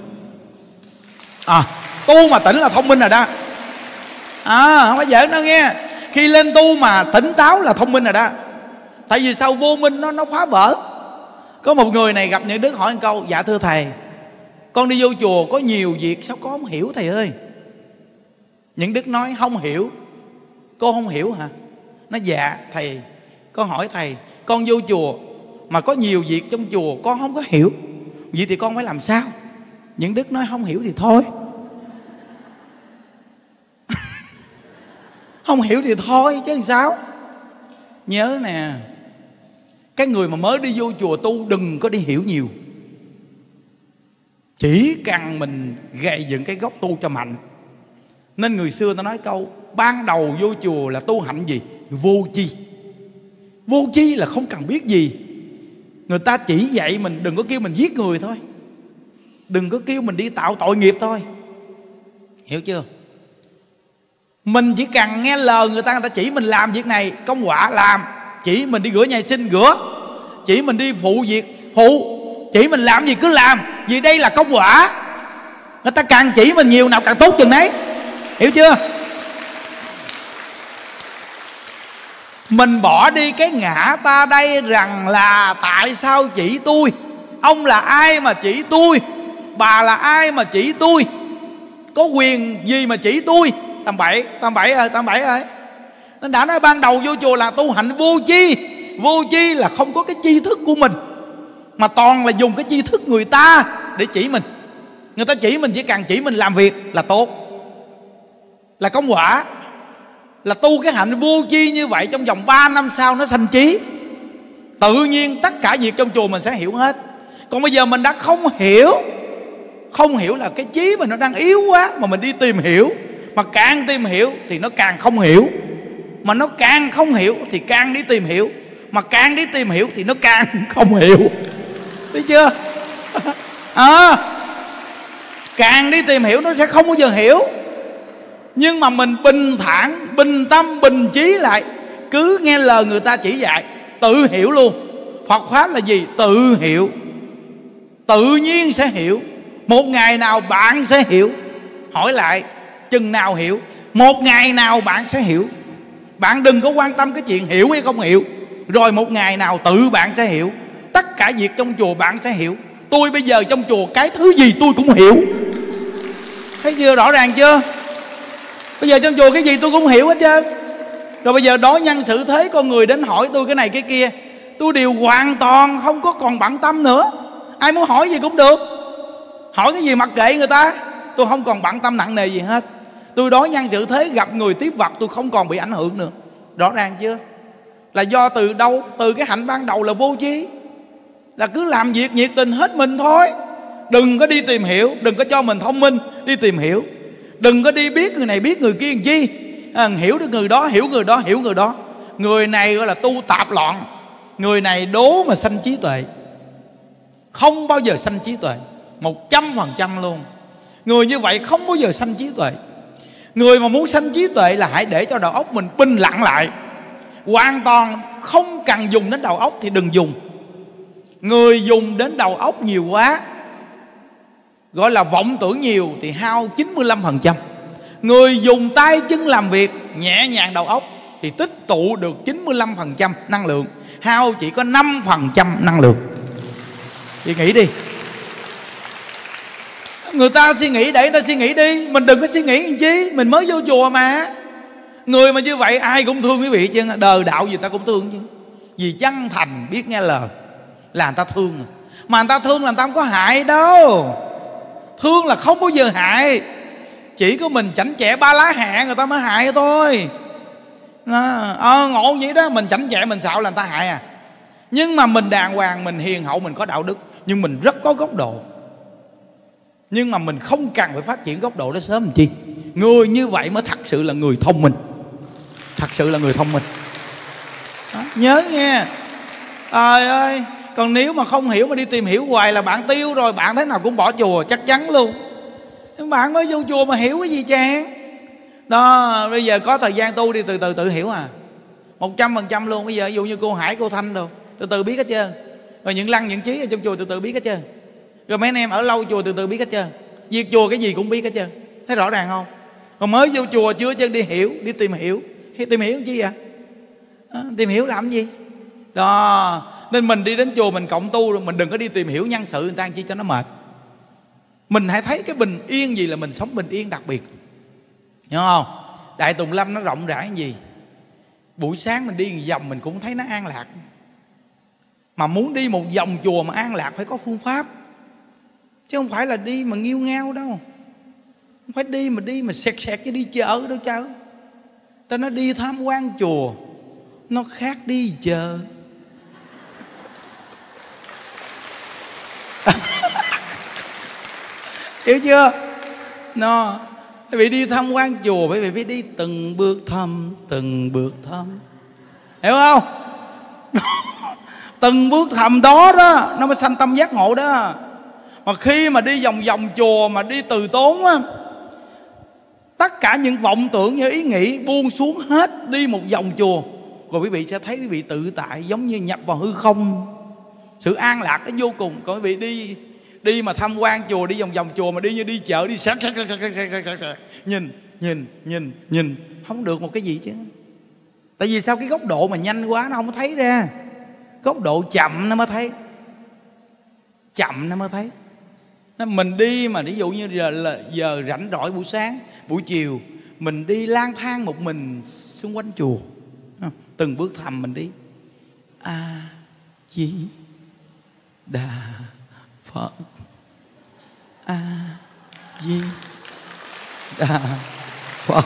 Tu mà tỉnh là thông minh rồi đó. Không phải giỡn đâu nghe. Khi lên tu mà tỉnh táo là thông minh rồi đó. Tại vì sao? Vô minh nó phá vỡ. Có một người này gặp Những Đức hỏi một câu: dạ thưa thầy, con đi vô chùa có nhiều việc sao con không hiểu thầy ơi? Những Đức nói: không hiểu. Cô không hiểu hả? Nó dạ thầy, con hỏi thầy, con vô chùa mà có nhiều việc trong chùa con không có hiểu, vậy thì con phải làm sao? Những Đức nói: không hiểu thì thôi. Không hiểu thì thôi chứ làm sao. Nhớ nè, cái người mà mới đi vô chùa tu đừng có đi hiểu nhiều. Chỉ cần mình gầy dựng cái gốc tu cho mạnh. Nên người xưa ta nói câu: ban đầu vô chùa là tu hạnh gì? Vô chi. Vô chi là không cần biết gì. Người ta chỉ dạy mình đừng có kêu mình giết người thôi, đừng có kêu mình đi tạo tội nghiệp thôi. Hiểu chưa? Mình chỉ cần nghe lời người ta chỉ mình làm việc này công quả làm. Chỉ mình đi rửa nhà sinh rửa, chỉ mình đi phụ việc phụ, chỉ mình làm gì cứ làm, vì đây là công quả. Người ta càng chỉ mình nhiều nào càng tốt chừng đấy. Hiểu chưa? Mình bỏ đi cái ngã ta đây rằng là tại sao chỉ tôi? Ông là ai mà chỉ tôi? Bà là ai mà chỉ tôi? Có quyền gì mà chỉ tôi? Tầm bậy rồi. Nên đã nói ban đầu vô chùa là tu hạnh vô chi. Vô chi là không có cái tri thức của mình, mà toàn là dùng cái tri thức người ta để chỉ mình. Người ta chỉ mình chỉ cần chỉ mình làm việc là tốt, là công quả. Là tu cái hạnh vô chi như vậy, trong vòng 3 năm sau nó sanh trí. Tự nhiên tất cả việc trong chùa mình sẽ hiểu hết. Còn bây giờ mình đã không hiểu. Không hiểu là cái trí mình nó đang yếu quá, mà mình đi tìm hiểu. Mà càng tìm hiểu thì nó càng không hiểu. Mà nó càng không hiểu thì càng đi tìm hiểu. Mà càng đi tìm hiểu thì nó càng không hiểu. Thấy chưa? Càng đi tìm hiểu nó sẽ không bao giờ hiểu. Nhưng mà mình bình thản, bình tâm, bình trí lại, cứ nghe lời người ta chỉ dạy, tự hiểu luôn. Phật Pháp là gì? Tự hiểu. Tự nhiên sẽ hiểu. Một ngày nào bạn sẽ hiểu. hỏi lại chừng nào hiểu. Một ngày nào bạn sẽ hiểu. Bạn đừng có quan tâm cái chuyện hiểu hay không hiểu, rồi một ngày nào tự bạn sẽ hiểu. Tất cả việc trong chùa bạn sẽ hiểu. Tôi bây giờ trong chùa cái thứ gì tôi cũng hiểu. Thấy chưa, rõ ràng chưa? Bây giờ trong chùa cái gì tôi cũng hiểu hết trơn. Rồi bây giờ đối nhân xử thế, con người đến hỏi tôi cái này cái kia, tôi đều hoàn toàn không có còn bận tâm nữa. Ai muốn hỏi gì cũng được, hỏi cái gì mặc kệ người ta. Tôi không còn bận tâm nặng nề gì hết. Tôi đối nhân xử thế, gặp người tiếp vật tôi không còn bị ảnh hưởng nữa. Rõ ràng chưa? Là do từ đâu? Từ cái hạnh ban đầu là vô tri. Là cứ làm việc nhiệt tình hết mình thôi. Đừng có đi tìm hiểu, đừng có cho mình thông minh đi tìm hiểu. Đừng có đi biết người này biết người kia làm chi. Hiểu được người đó, hiểu người đó, hiểu người đó. Người này gọi là tu tạp loạn, người này đố mà sanh trí tuệ. Không bao giờ sanh trí tuệ, 100% luôn. Người như vậy không bao giờ sanh trí tuệ. Người mà muốn sanh trí tuệ là hãy để cho đầu óc mình pin lặng lại. Hoàn toàn không cần dùng đến đầu óc thì đừng dùng. Người dùng đến đầu óc nhiều quá, gọi là vọng tưởng nhiều, thì hao 95%. Người dùng tay chân làm việc nhẹ nhàng đầu óc thì tích tụ được 95% năng lượng, hao chỉ có 5% năng lượng. Thì nghĩ đi. Người ta suy nghĩ để người ta suy nghĩ đi, mình đừng có suy nghĩ làm chi. Mình mới vô chùa mà. Người mà như vậy ai cũng thương quý vị chứ. Đời đạo gì ta cũng thương chứ. Vì chân thành biết nghe lời là người ta thương. Mà người ta thương là người ta không có hại đâu. Thương là không bao giờ hại. Chỉ có mình chảnh chẹ ba lá hạ người ta mới hại thôi. Ngộ vậy đó. Mình chảnh chẹ mình xạo là người ta hại à. Nhưng mà mình đàng hoàng, mình hiền hậu, mình có đạo đức, nhưng mình rất có góc độ. Nhưng mà mình không cần phải phát triển góc độ đó sớm làm chi. Người như vậy mới thật sự là người thông minh. Thật sự là người thông minh đó, nhớ nghe. Trời ơi. Còn nếu mà không hiểu mà đi tìm hiểu hoài là bạn tiêu rồi. Bạn thế nào cũng bỏ chùa chắc chắn luôn. Nhưng bạn mới vô chùa mà hiểu cái gì chán. Đó, bây giờ có thời gian tu đi, từ từ tự hiểu à. 100% luôn. Bây giờ ví dụ như cô Hải, cô Thanh đâu, từ từ biết hết trơn. Rồi những Lăng, những Trí ở trong chùa từ từ biết hết trơn. Rồi mấy anh em ở lâu chùa từ từ biết hết trơn. Việc chùa cái gì cũng biết hết trơn. Thấy rõ ràng không? Còn mới vô chùa chưa chân đi hiểu, đi tìm hiểu. Tìm hiểu chi vậy? Tìm hiểu làm gì? Đó. Nên mình đi đến chùa mình cộng tu rồi, mình đừng có đi tìm hiểu nhân sự người ta chi cho nó mệt. Mình hãy thấy cái bình yên gì là mình sống bình yên đặc biệt. Hiểu không? Đại Tùng Lâm nó rộng rãi gì. Buổi sáng mình đi một vòng mình cũng thấy nó an lạc. Mà muốn đi một vòng chùa mà an lạc phải có phương pháp, chứ không phải là đi mà nghiêu ngao đâu. Không phải đi mà xẹt chứ đi chợ đâu chứ. Ta nói đi tham quan chùa nó khác đi chợ. Hiểu chưa? Nó quý vị đi tham quan chùa quý vị phải đi từng bước thăm, từng bước thăm. Hiểu không? Từng bước thầm đó đó nó mới sanh tâm giác ngộ đó. Mà khi mà đi vòng vòng chùa mà đi từ tốn á, tất cả những vọng tưởng như ý nghĩ buông xuống hết. Đi một vòng chùa rồi quý vị sẽ thấy quý vị tự tại, giống như nhập vào hư không. Sự an lạc nó vô cùng. Còn quý vị đi mà tham quan chùa, đi vòng vòng chùa mà đi như đi chợ, đi sát nhìn không được một cái gì chứ. Tại vì sao? Cái góc độ mà nhanh quá nó không có thấy ra. Góc độ chậm nó mới thấy. Chậm nó mới thấy. Mình đi mà ví dụ như giờ rảnh rỗi buổi sáng, buổi chiều mình đi lang thang một mình xung quanh chùa, từng bước thầm mình đi. A Di Đà Phật, A Di Đà Phật.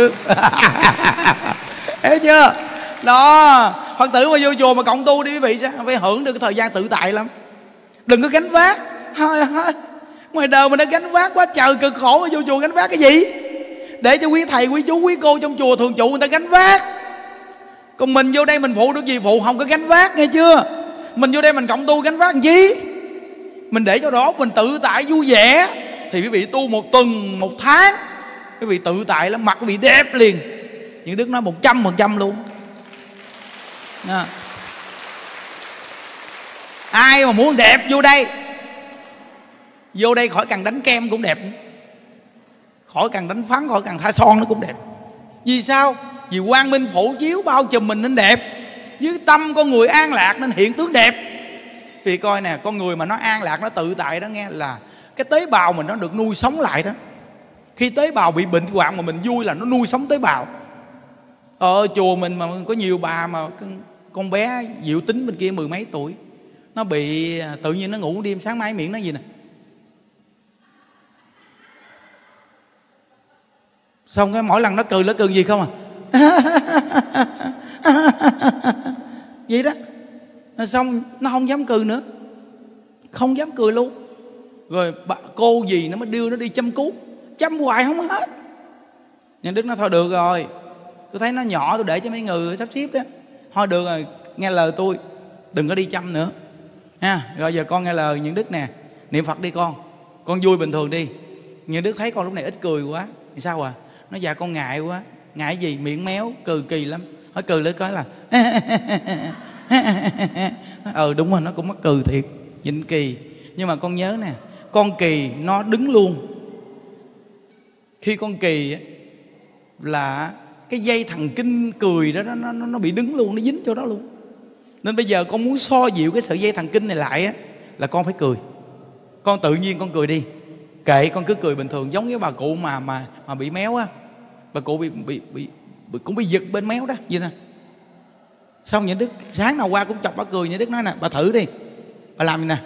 Thấy chưa? Đó, Phật tử mà vô chùa mà cộng tu đi quý vị sao phải hưởng được cái thời gian tự tại lắm. Đừng có gánh vác. Ngoài đời mình đã gánh vác quá trời cực khổ, mà vô chùa gánh vác cái gì? Để cho quý thầy, quý chú, quý cô trong chùa thường trụ người ta gánh vác. Còn mình vô đây mình phụ được gì? Phụ không có gánh vác, nghe chưa? Mình vô đây mình cộng tu gánh vác làm chi? Mình để cho đó mình tự tại vui vẻ. Thì quý vị tu một tuần, một tháng, quý vị tự tại lắm, mặt quý vị đẹp liền. Những Đức nói 100% luôn. Đó. Ai mà muốn đẹp vô đây khỏi cần đánh kem cũng đẹp. khỏi cần đánh phấn, khỏi cần tha son nó cũng đẹp. Vì sao? Vì quang minh phổ chiếu bao trùm mình nên đẹp. Với tâm con người an lạc nên hiện tướng đẹp. Vì coi nè, con người mà nó an lạc, nó tự tại đó nghe, là cái tế bào mình nó được nuôi sống lại đó. Khi tế bào bị bệnh hoạn mà mình vui là nó nuôi sống tế bào. Ở chùa mình mà có nhiều bà mà con bé Diệu Tính bên kia 10 mấy tuổi, nó bị tự nhiên nó ngủ đêm, sáng mai miệng nó gì nè. Xong cái mỗi lần nó cười gì không à? Vậy đó. Xong nó không dám cười nữa, không dám cười luôn. Rồi cô gì nó mới đưa nó đi chăm cứu, chăm hoài không hết. Nhân Đức nói thôi được rồi, tôi thấy nó nhỏ, tôi để cho mấy người sắp xếp đó. Thôi được rồi, nghe lời tôi, đừng có đi chăm nữa ha. Rồi giờ con nghe lời Nhân Đức nè, niệm Phật đi con vui bình thường đi. Nhân Đức thấy con lúc này ít cười quá thì sao à? Nó dạ con ngại quá. Ngại gì? Miệng méo, cười kỳ lắm. Hỏi cười lấy cái là đúng rồi, nó cũng mắc cười thiệt, nhịn kỳ. Nhưng mà con nhớ nè, con kỳ nó đứng luôn. Khi con kỳ là cái dây thần kinh cười đó nó bị đứng luôn, nó dính chỗ đó luôn. Nên bây giờ con muốn so dịu cái sợi dây thần kinh này lại á, là con phải cười. Con tự nhiên con cười đi, kệ con cứ cười bình thường. Giống như bà cụ mà bị méo á, bà cụ cũng bị giật bên méo đó vậy nè. Xong Nhật Đức sáng nào qua cũng chọc bà cười. Nhật Đức nói nè, bà thử đi, bà làm gì nè.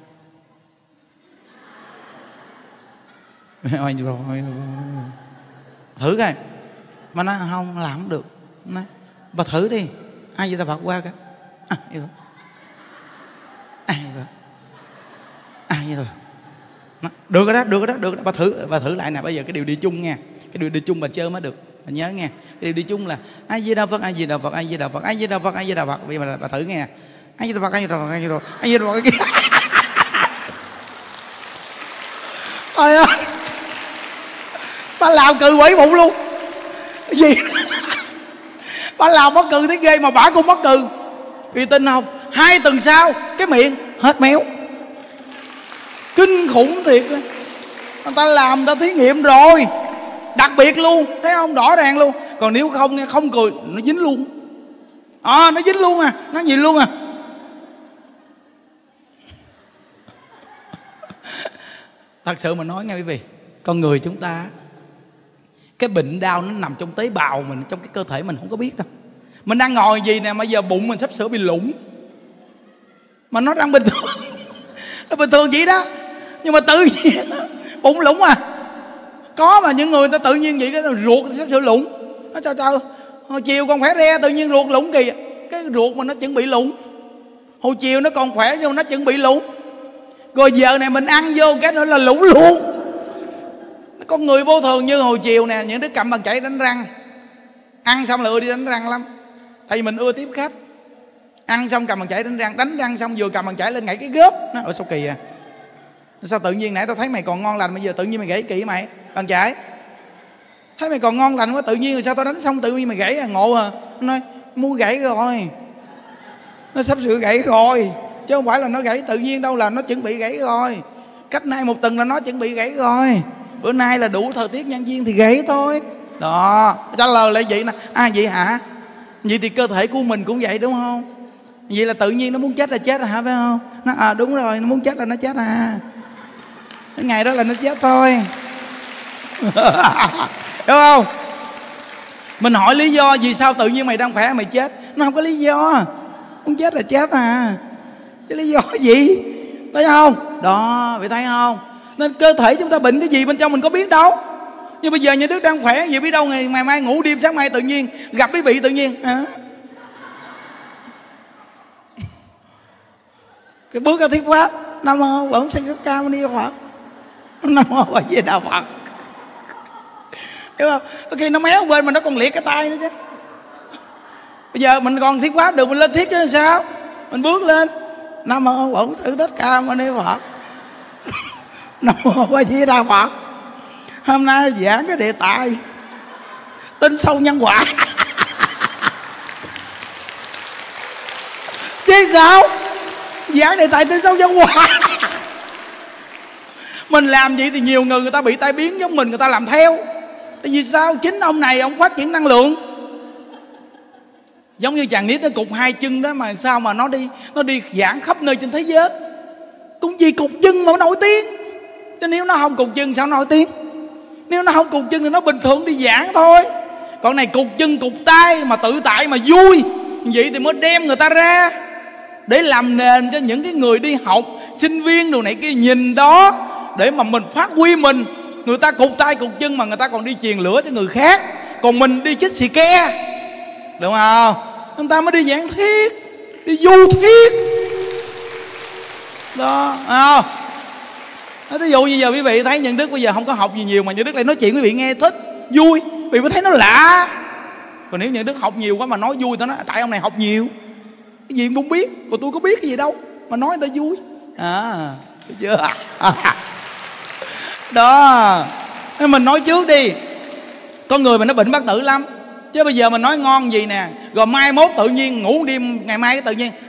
Thử coi. Mà nó không làm không được. Nói, bà thử đi. Ai vậy ta Phật qua cái ai vậy rồi. Được rồi đó. Bà thử lại nè. Bây giờ cái điều đi chung nha, cái điều đi chung bà chơi mới được. Bà nhớ nghe, cái điều đi chung là A Di Đà Phật, A Di Đà Phật, A Di Đà Phật, A Di Đà Phật, A Di Đà Phật. Bây giờ bà thử nghe, A Di Đà Phật, A Di Đà Phật, A Di Đà Phật, A Di Đà Phật. Trời ơi, bà làm cười quẩy bụng luôn. Cái gì? Bà làm mắc cười thấy ghê mà bà cũng mắc cười. Vì tin không? 2 tuần sau cái miệng hết méo. Kinh khủng thiệt. Người ta làm, người ta thí nghiệm rồi, đặc biệt luôn, thấy không? Rõ ràng luôn. Còn nếu không cười nó dính luôn. Nó dính luôn à, nó gì luôn à. Thật sự mà nói nghe quý vị, con người chúng ta, cái bệnh đau nó nằm trong tế bào mình, trong cái cơ thể mình không có biết đâu. Mình đang ngồi gì nè mà giờ bụng mình sắp sửa bị lủng, mà nó đang bình thường. Nó bình thường vậy đó, nhưng mà tự nhiên bụng lủng à. Có mà những người ta tự nhiên vậy, cái ruột sắp sửa lủng. Nó trời hồi chiều còn khỏe re, tự nhiên ruột lủng kìa. Cái ruột mà nó chuẩn bị lủng. Hồi chiều nó còn khỏe nhưng nó chuẩn bị lủng. Rồi giờ này mình ăn vô cái nữa là lủng luôn. Con người vô thường. Như hồi chiều nè, những đứa cầm bàn chải đánh răng, ăn xong là ưa đi đánh răng lắm, tại vì mình ưa tiếp khách. Ăn xong cầm bàn chải đánh răng xong vừa cầm bàn chải lên gãy cái gớp. Nó sao kỳ à, sao tự nhiên nãy tao thấy mày còn ngon lành, bây giờ tự nhiên mày gãy kỳ mày bàn chải. Thấy mày còn ngon lành quá, tự nhiên rồi sao tao đánh xong tự nhiên mày gãy à, ngộ à. Nó nói mua gãy rồi, nó sắp sửa gãy rồi, chứ không phải là nó gãy tự nhiên đâu, là nó chuẩn bị gãy rồi. Cách nay 1 tuần là nó chuẩn bị gãy rồi. Bữa nay là đủ thời tiết nhân duyên thì gãy thôi. Đó, trả lời lại vậy nè. Vậy hả? Vậy thì cơ thể của mình cũng vậy đúng không? Vậy là tự nhiên nó muốn chết là chết hả, phải không? Nó đúng rồi, nó muốn chết là nó chết à. Cái ngày đó là nó chết thôi. Đúng không? Mình hỏi lý do vì sao tự nhiên mày đang khỏe mày chết, nó không có lý do. Muốn chết là chết à. Cái lý do gì? Thấy không? Đó, vậy thấy không? Nên cơ thể chúng ta bệnh cái gì bên trong mình có biết đâu. Nhưng bây giờ như Đức đang khỏe, vậy biết đâu ngày mai ngủ đêm sáng mai tự nhiên gặp quý vị tự nhiên cái bước ra thuyết pháp Nam mô Bổn Sư Thích Ca Mâu Ni Phật, Nam mô A Di Đà Phật. Hiểu không? Khi nó méo bên mà nó còn liệt cái tay nữa chứ. Bây giờ mình còn thuyết pháp được, mình lên thuyết chứ sao? Mình bước lên Nam mô Bổn Sư Thích Ca Mâu Ni Phật, Nam mô A Di Đà Phật. Hôm nay giảng cái đề tài tin sâu nhân quả. Chứ sao? Giảng đề tài tin sâu nhân quả Mình làm vậy thì nhiều người ta bị tai biến giống mình, người ta làm theo. Tại vì sao? Chính ông này ông phát triển năng lượng. Giống như chàng nít nó cụt hai chân đó, mà sao mà nó đi giảng khắp nơi trên thế giới. Cũng vì cụt chân mà nó nổi tiếng. Chứ nếu nó không cụt chân sao nổi tiếng? Nếu nó không cụt chân thì nó bình thường đi giảng thôi. Còn này cụt chân cụt tay mà tự tại mà vui, vậy thì mới đem người ta ra để làm nền cho những cái người đi học, sinh viên đồ này kia nhìn đó, để mà mình phát huy mình. Người ta cụt tay cụt chân mà người ta còn đi truyền lửa cho người khác, còn mình đi chích xì ke, đúng không? Người ta mới đi giảng thuyết, đi du thuyết đó, không? Ví dụ như giờ quý vị thấy Nhân Đức bây giờ không có học gì nhiều, mà Nhân Đức lại nói chuyện quý vị nghe thích, vui, quý vị mới thấy nó lạ. Còn nếu Nhân Đức học nhiều quá mà nói vui, tao nói tại ông này học nhiều, cái gì cũng không biết, còn tôi có biết cái gì đâu mà nói người ta vui. Thấy chưa? Đó, mình nói trước đi. Con người mà nó bệnh bất tử lắm. Chứ bây giờ mình nói ngon gì nè, rồi mai mốt tự nhiên ngủ đêm, ngày mai cái tự nhiên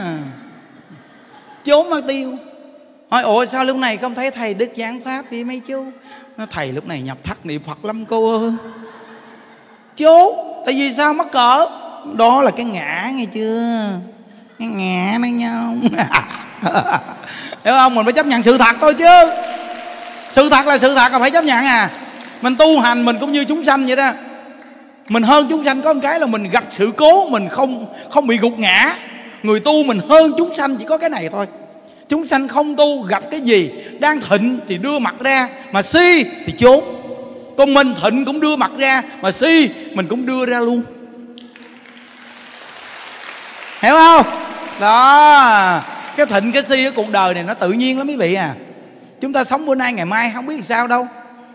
trốn mất tiêu. Hỏi ủa sao lúc này không thấy thầy Đức giảng pháp đi mấy chú? Nó thầy lúc này nhập thất niệm Phật lắm cô ơi. Chú, tại vì sao mắc cỡ? Đó là cái ngã nghe chưa? Cái ngã đó nhau. Hiểu không? Mình phải chấp nhận sự thật thôi chứ. Sự thật là sự thật, là phải chấp nhận à. Mình tu hành mình cũng như chúng sanh vậy đó. Mình hơn chúng sanh có một cái là mình gặp sự cố, mình không bị gục ngã. Người tu mình hơn chúng sanh chỉ có cái này thôi. Chúng sanh không tu, gặp cái gì đang thịnh thì đưa mặt ra, mà si thì trốn. Còn mình thịnh cũng đưa mặt ra, mà si mình cũng đưa ra luôn. Hiểu không? Đó, cái thịnh cái si ở cuộc đời này nó tự nhiên lắm quý vị à. Chúng ta sống bữa nay ngày mai không biết sao đâu.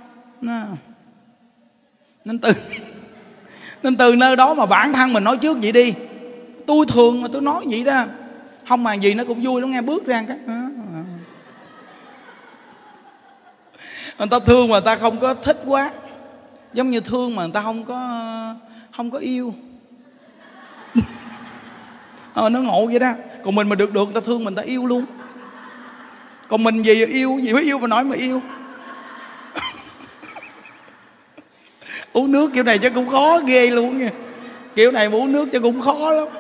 Nên từ nơi đó mà bản thân mình nói trước vậy đi. Tôi thường mà tôi nói vậy đó, không mà gì nó cũng vui lắm nghe, bước ra cái người ta thương mà người ta không có thích quá. Giống như thương mà người ta không có yêu. Nó ngộ vậy đó. Còn mình mà được người ta thương mình, người ta yêu luôn. Còn mình gì yêu, gì mới yêu mà nói mà yêu. Uống nước kiểu này chắc cũng khó ghê luôn nha. Kiểu này mà uống nước chắc cũng khó lắm.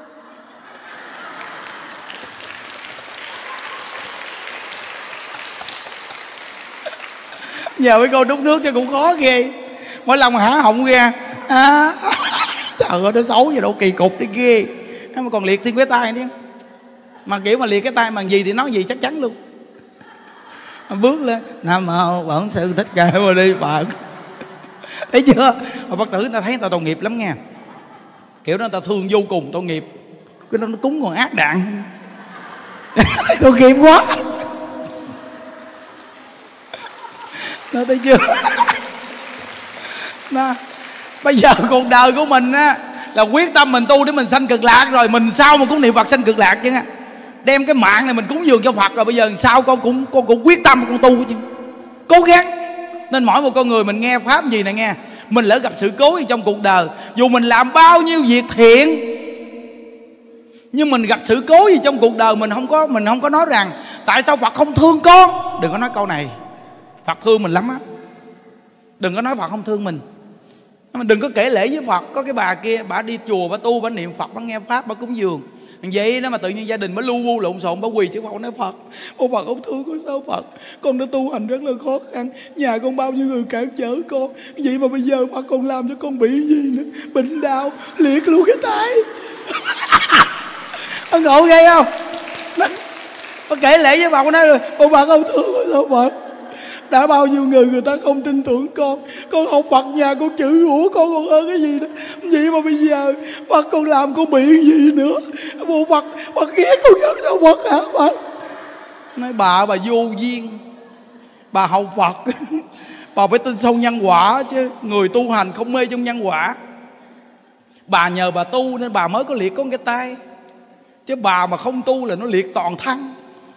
Nhờ mấy cô đút nước cho cũng khó ghê. Mỗi lần mà há họng ra trời ơi nó xấu vậy, độ kỳ cục đi ghê. Nó mà còn liệt thêm cái tay nữa. Mà kiểu mà liệt cái tay bằng gì thì nói gì chắc chắn luôn. Mà bước lên Nam Mô Bổn Sư Thích Ca Mâu Ni Phật. Thấy chưa? Mà Phật tử người ta thấy người ta tội nghiệp lắm nha. Kiểu đó người ta thương vô cùng, tội nghiệp. Cái đó nó cúng còn ác đạn. Tội nghiệp quá. Nó thấy chưa? Nó, bây giờ cuộc đời của mình á là quyết tâm mình tu để mình sanh cực lạc, rồi mình sao mà cũng niệm Phật sanh cực lạc chứ. Đem cái mạng này mình cúng dường cho Phật, rồi bây giờ sao con cũng quyết tâm con tu chứ. Cố gắng. Nên mỗi một con người mình nghe pháp gì này nghe, mình lỡ gặp sự cố gì trong cuộc đời, dù mình làm bao nhiêu việc thiện, nhưng mình gặp sự cố gì trong cuộc đời, mình không có nói rằng tại sao Phật không thương con. Đừng có nói câu này. Phật thương mình lắm á. Đừng có nói Phật không thương mình. Đừng có kể lễ với Phật. Có cái bà kia, bà đi chùa, bà tu, bà niệm Phật, bà nghe pháp, bà cúng dường vậy đó, mà tự nhiên gia đình bà lu bu lộn xộn, bà quỳ trước Phật nói Phật, ô Phật không thương con sao Phật? Con đã tu hành rất là khó khăn, nhà con bao nhiêu người cản trở con, vậy mà bây giờ Phật còn làm cho con bị gì nữa, bệnh đau, liệt luôn cái tay. Ông ngộ ghê không? Bà kể lễ với Phật, nói ô Phật không thương con sao Phật? Đã bao nhiêu người ta không tin tưởng con học Phật nhà con chữ ủa con còn hơn cái gì đó, vậy mà bây giờ Phật con làm con bị cái gì nữa? Bộ Phật ghét con nhất sao Phật hả Phật? Nói bà vô duyên, bà học Phật bà phải tin sâu nhân quả chứ. Người tu hành không mê trong nhân quả. Bà nhờ bà tu nên bà mới có liệt con cái tay, chứ bà mà không tu là nó liệt toàn thân.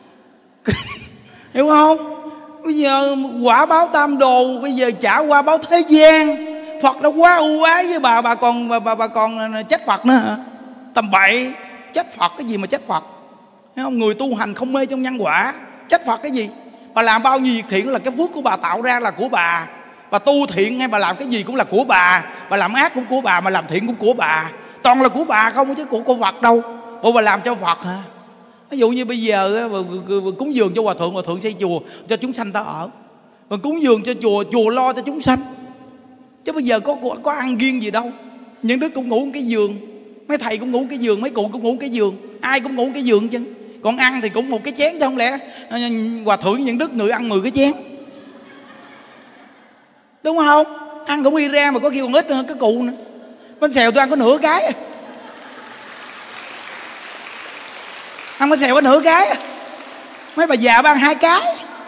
Hiểu không? Bây giờ quả báo tam đồ, bây giờ trả qua báo thế gian. Phật đã quá ưu ái với bà còn trách Phật nữa hả? Tầm bậy. Trách Phật cái gì mà trách Phật? Thấy không? Người tu hành không mê trong nhân quả, trách Phật cái gì? Bà làm bao nhiêu việc thiện là cái phước của bà tạo ra, là của bà. Bà tu thiện hay bà làm cái gì cũng là của bà. Bà làm ác cũng của bà, mà làm thiện cũng của bà. Toàn là của bà không, chứ của Phật đâu. Bộ bà làm cho Phật hả? Ví dụ như bây giờ cúng dường cho hòa thượng xây chùa cho chúng sanh ta ở. Còn cúng dường cho chùa lo cho chúng sanh. Chứ bây giờ có ăn riêng gì đâu. Những đứa cũng ngủ cái giường, mấy thầy cũng ngủ cái giường, mấy cụ cũng ngủ cái giường, ai cũng ngủ cái giường chứ. Còn ăn thì cũng một cái chén chứ không lẽ hòa thượng những đức người ăn 10 cái chén, đúng không? Ăn cũng đi ra mà có khi còn ít hơn cái cụ nữa. Bánh xèo tôi ăn có nửa cái, ăn bánh xèo có nửa cái, mấy bà già bà ăn 2 cái.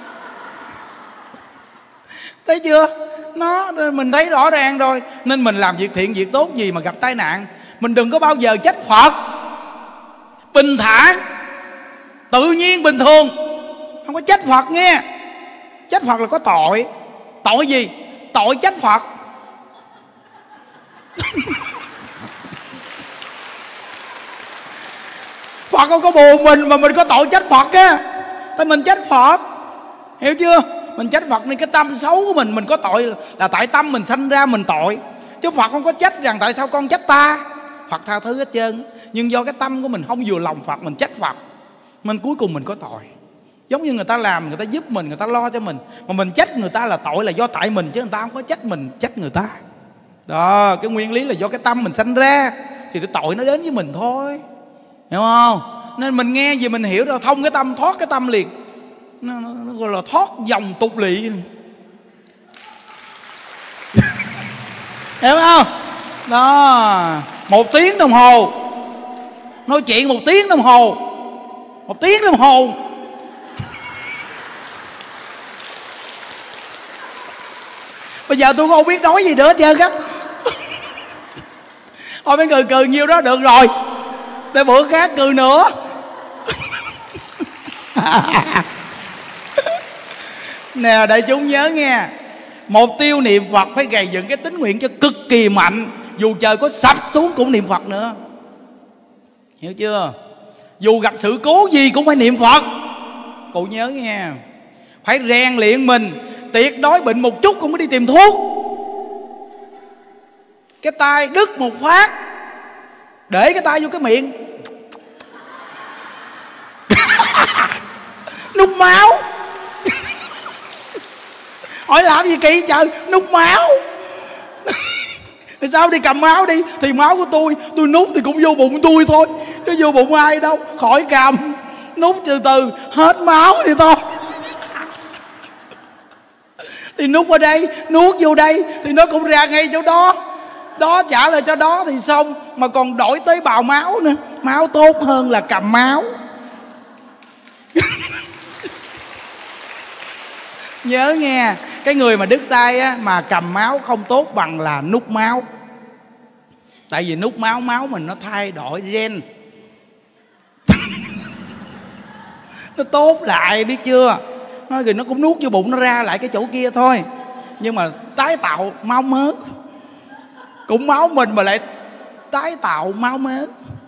Thấy chưa? Mình thấy rõ ràng rồi. Nên mình làm việc thiện việc tốt gì mà gặp tai nạn, mình đừng có bao giờ trách Phật. Bình thản, tự nhiên bình thường, không có trách Phật nghe. Trách Phật là có tội. Tội gì? Tội trách Phật. Phật không có buồn mình mà mình có tội trách Phật á. Tại mình trách Phật, hiểu chưa? Mình trách Phật nên cái tâm xấu của mình có tội là tại tâm mình sanh ra mình tội. Chứ Phật không có trách rằng tại sao con trách ta. Phật tha thứ hết trơn. Nhưng do cái tâm của mình không vừa lòng Phật, mình trách Phật, mình cuối cùng mình có tội. Giống như người ta làm, người ta giúp mình, người ta lo cho mình, mà mình trách người ta là tội là do tại mình, chứ người ta không có trách mình, trách người ta. Đó, cái nguyên lý là do cái tâm mình sanh ra thì cái tội nó đến với mình thôi, hiểu không? Nên mình nghe gì mình hiểu rồi, thông cái tâm, thoát cái tâm liền. Nó gọi là thoát dòng tục lỵ. Hiểu không? Đó, 1 tiếng đồng hồ nói chuyện, 1 tiếng đồng hồ, 1 tiếng đồng hồ. Bây giờ tôi không biết nói gì nữa hết trơn á. Thôi mấy cười nhiêu đó được rồi, để bữa khác cười nữa. Nè đại chúng nhớ nghe, mục tiêu niệm Phật phải gầy dựng cái tín nguyện cho cực kỳ mạnh. Dù trời có sập xuống cũng niệm Phật nữa, hiểu chưa? Dù gặp sự cố gì cũng phải niệm Phật. Cụ nhớ nghe, phải rèn luyện mình. Tuyệt đối bệnh một chút không có đi tìm thuốc. Cái tay đứt một phát, để cái tay vô cái miệng nút máu. Hỏi làm gì kỳ trời, nút máu. Thì sao đi cầm máu đi. Thì máu của tôi nút thì cũng vô bụng tôi thôi, chứ vô bụng ai đâu. Khỏi cầm, nút từ từ hết máu thì thôi. Thì nút ở đây, nuốt vô đây thì nó cũng ra ngay chỗ đó. Đó trả lời cho đó thì xong. Mà còn đổi tế bào máu nữa. Máu tốt hơn là cầm máu. Nhớ nghe, cái người mà đứt tay á, mà cầm máu không tốt bằng là nút máu. Tại vì nút máu mình nó thay đổi gen. Nó tốt lại, biết chưa? Nói rồi nó cũng nuốt vô bụng, nó ra lại cái chỗ kia thôi. Nhưng mà tái tạo máu mớ. Cũng máu mình mà lại tái tạo máu mớ.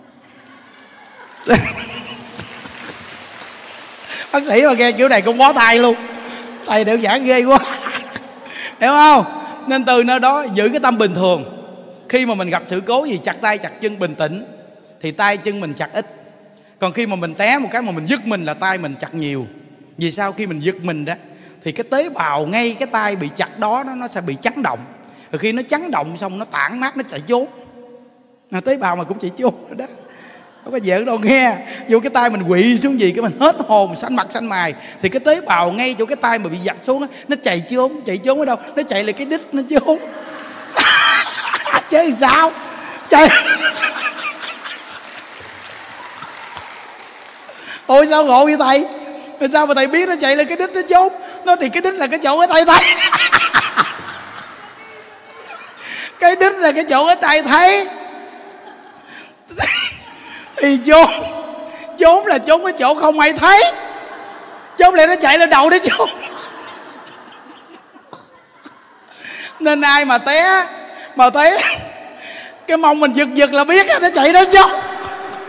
Bác sĩ mà nghe kiểu này cũng bó tay luôn. Thầy đều giảng ghê quá. Hiểu không? Nên từ nơi đó giữ cái tâm bình thường. Khi mà mình gặp sự cố gì, chặt tay chặt chân bình tĩnh, thì tay chân mình chặt ít. Còn khi mà mình té một cái mà mình giật mình là tay mình chặt nhiều. Vì sao? Khi mình giật mình đó thì cái tế bào ngay cái tay bị chặt đó nó sẽ bị chấn động. Rồi khi nó chấn động xong nó tản mát, nó chạy trốn. Tế bào mà cũng chạy trốn rồi đó. Không có giỡn đâu nghe. Vô cái tay mình quỵ xuống gì cái mình hết hồn, xanh mặt xanh mày, thì cái tế bào ngay chỗ cái tay mà bị giật xuống đó, nó chạy trốn ở đâu? Nó chạy lại cái đít nó trốn. Chứ sao? Chạy. Ôi sao ngộ vậy thầy? Rồi sao mà thầy biết nó chạy lên cái đít nó trốn? Nó thì cái đít là cái chỗ ở tay thấy. Cái đít là cái chỗ ở tay thấy. Thì trốn là trốn cái chỗ không ai thấy. Trốn lại nó chạy lên đầu nó trốn. Nên ai mà té cái mông mình giật là biết nó chạy nó trốn.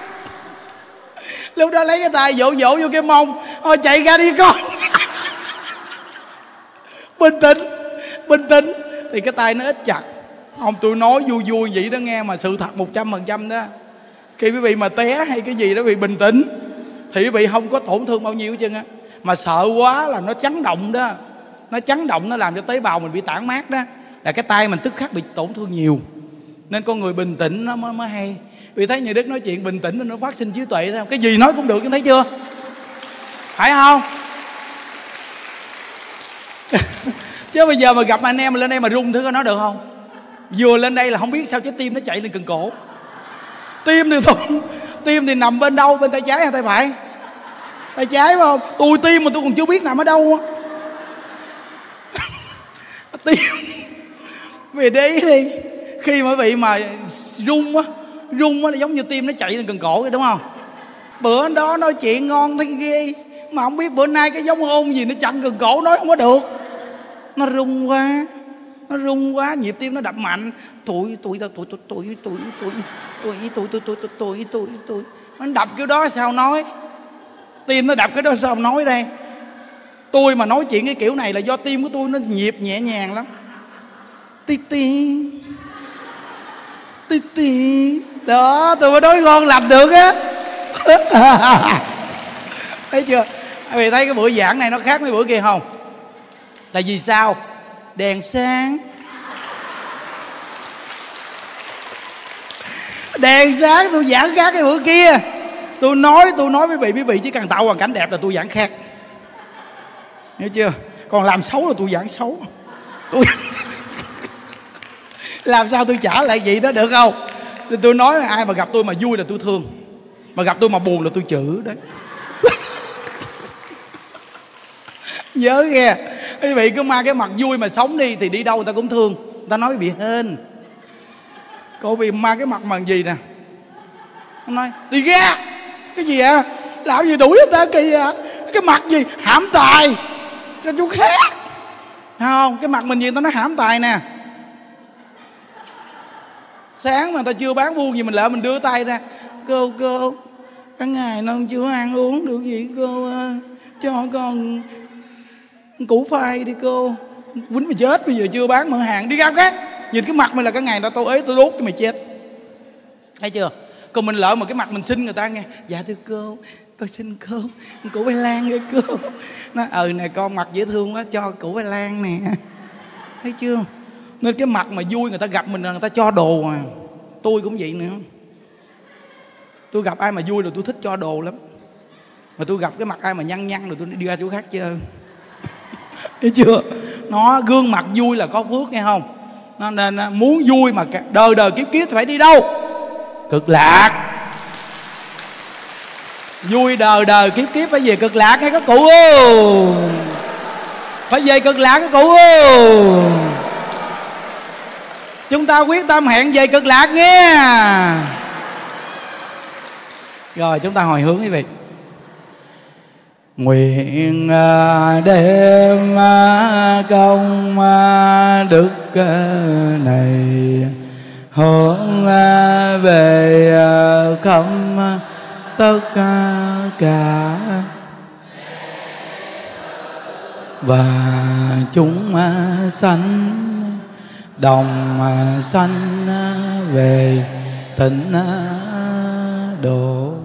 Lúc đó lấy cái tay vỗ vô cái mông. Thôi chạy ra đi con. bình tĩnh thì cái tay nó ít chặt. Không, tôi nói vui vui vậy đó nghe, mà sự thật 100% đó. Khi quý vị mà té hay cái gì đó bị bình tĩnh thì quý vị không có tổn thương bao nhiêu hết trơn á. Mà sợ quá là nó chấn động đó, nó chấn động, nó làm cho tế bào mình bị tản mát đó, là cái tay mình tức khắc bị tổn thương nhiều. Nên con người bình tĩnh nó mới hay. Vì thấy Như Đức nói chuyện bình tĩnh nên nó phát sinh trí tuệ, thấy không? Cái gì nói cũng được, thấy chưa? Phải không? Chứ bây giờ mà gặp anh em mà lên đây mà rung thử coi nói được không? Vừa lên đây là không biết sao trái tim nó chạy lên cần cổ. Tim thì thôi, tim thì nằm bên đâu? Bên tay trái hay tay phải? Tay trái phải không? Tôi tim mà tôi còn chưa biết nằm ở đâu á. Tim về đấy đi. Khi mà quý vị mà rung á là giống như tim nó chạy lên cần cổ vậy, đúng không? Bữa đó nói chuyện ngon thấy ghê, mà không biết bữa nay cái giống ôn gì nó chặn cần cổ nói không có được. Nó rung quá, nhịp tim nó đập mạnh. Tụi nó đập kiểu đó sao nói? Tim nó đập cái đó sao nói đây? Tôi mà nói chuyện cái kiểu này là do tim của tôi nó nhịp nhẹ nhàng lắm. Tí đó, tôi mới nói ngon làm được á. Thấy chưa? Quý vị thấy cái bữa giảng này nó khác với bữa kia không? Là vì sao? Đèn sáng. Đèn sáng tôi giảng khác cái bữa kia. Tôi nói với quý vị chỉ cần tạo hoàn cảnh đẹp là tôi giảng khác. Hiểu chưa? Còn làm xấu là tôi giảng xấu. Làm sao tôi trả lại vậy đó được không? Tôi nói là ai mà gặp tôi mà vui là tôi thương, mà gặp tôi mà buồn là tôi chửi đấy. Nhớ nghe, quý vị cứ mang cái mặt vui mà sống đi thì đi đâu người ta cũng thương. Người ta nói bị hên. Cô vì mang cái mặt gì nè, ông nói đi ra. Cái gì ạ? Làm gì đuổi người ta kỳ à? Cái mặt gì? Hãm tài. Cho chú khác. Thấy không? Cái mặt mình gì người ta nói hãm tài nè. Sáng mà người ta chưa bán buôn gì mình lỡ mình đưa tay ra. Cô cái ngày nó chưa ăn uống được gì cô cho con củ khoai đi cô. Quýnh mày chết, bây giờ chưa bán mở hàng đi ra khác. Nhìn cái mặt mình là cái ngày tao ế tôi đốt cho mày chết. Thấy chưa? Còn mình lỡ mà cái mặt mình xin người ta nghe. Dạ thưa cô, con xin cô củ khoai lang nghe cô. Nó nè con mặt dễ thương quá, cho củ khoai lang nè. Thấy chưa? Nên cái mặt mà vui người ta gặp mình là người ta cho đồ à. Tôi cũng vậy nữa. Tôi gặp ai mà vui rồi tôi thích cho đồ lắm. Mà tôi gặp cái mặt ai mà nhăn rồi tôi đi ra chỗ khác chơi. Thấy chưa? Nó gương mặt vui là có phước nghe không? Nó nên muốn vui mà đời kiếp kiếp thì phải đi đâu? Cực lạc. Vui đời kiếp kiếp phải về cực lạc hay các cụ không? Phải về cực lạc các cụ không? Chúng ta quyết tâm hẹn về cực lạc nghe. Rồi chúng ta hồi hướng quý vị. Nguyện đem công đức này hướng về không tất cả và chúng sanh đồng sanh về tịnh độ.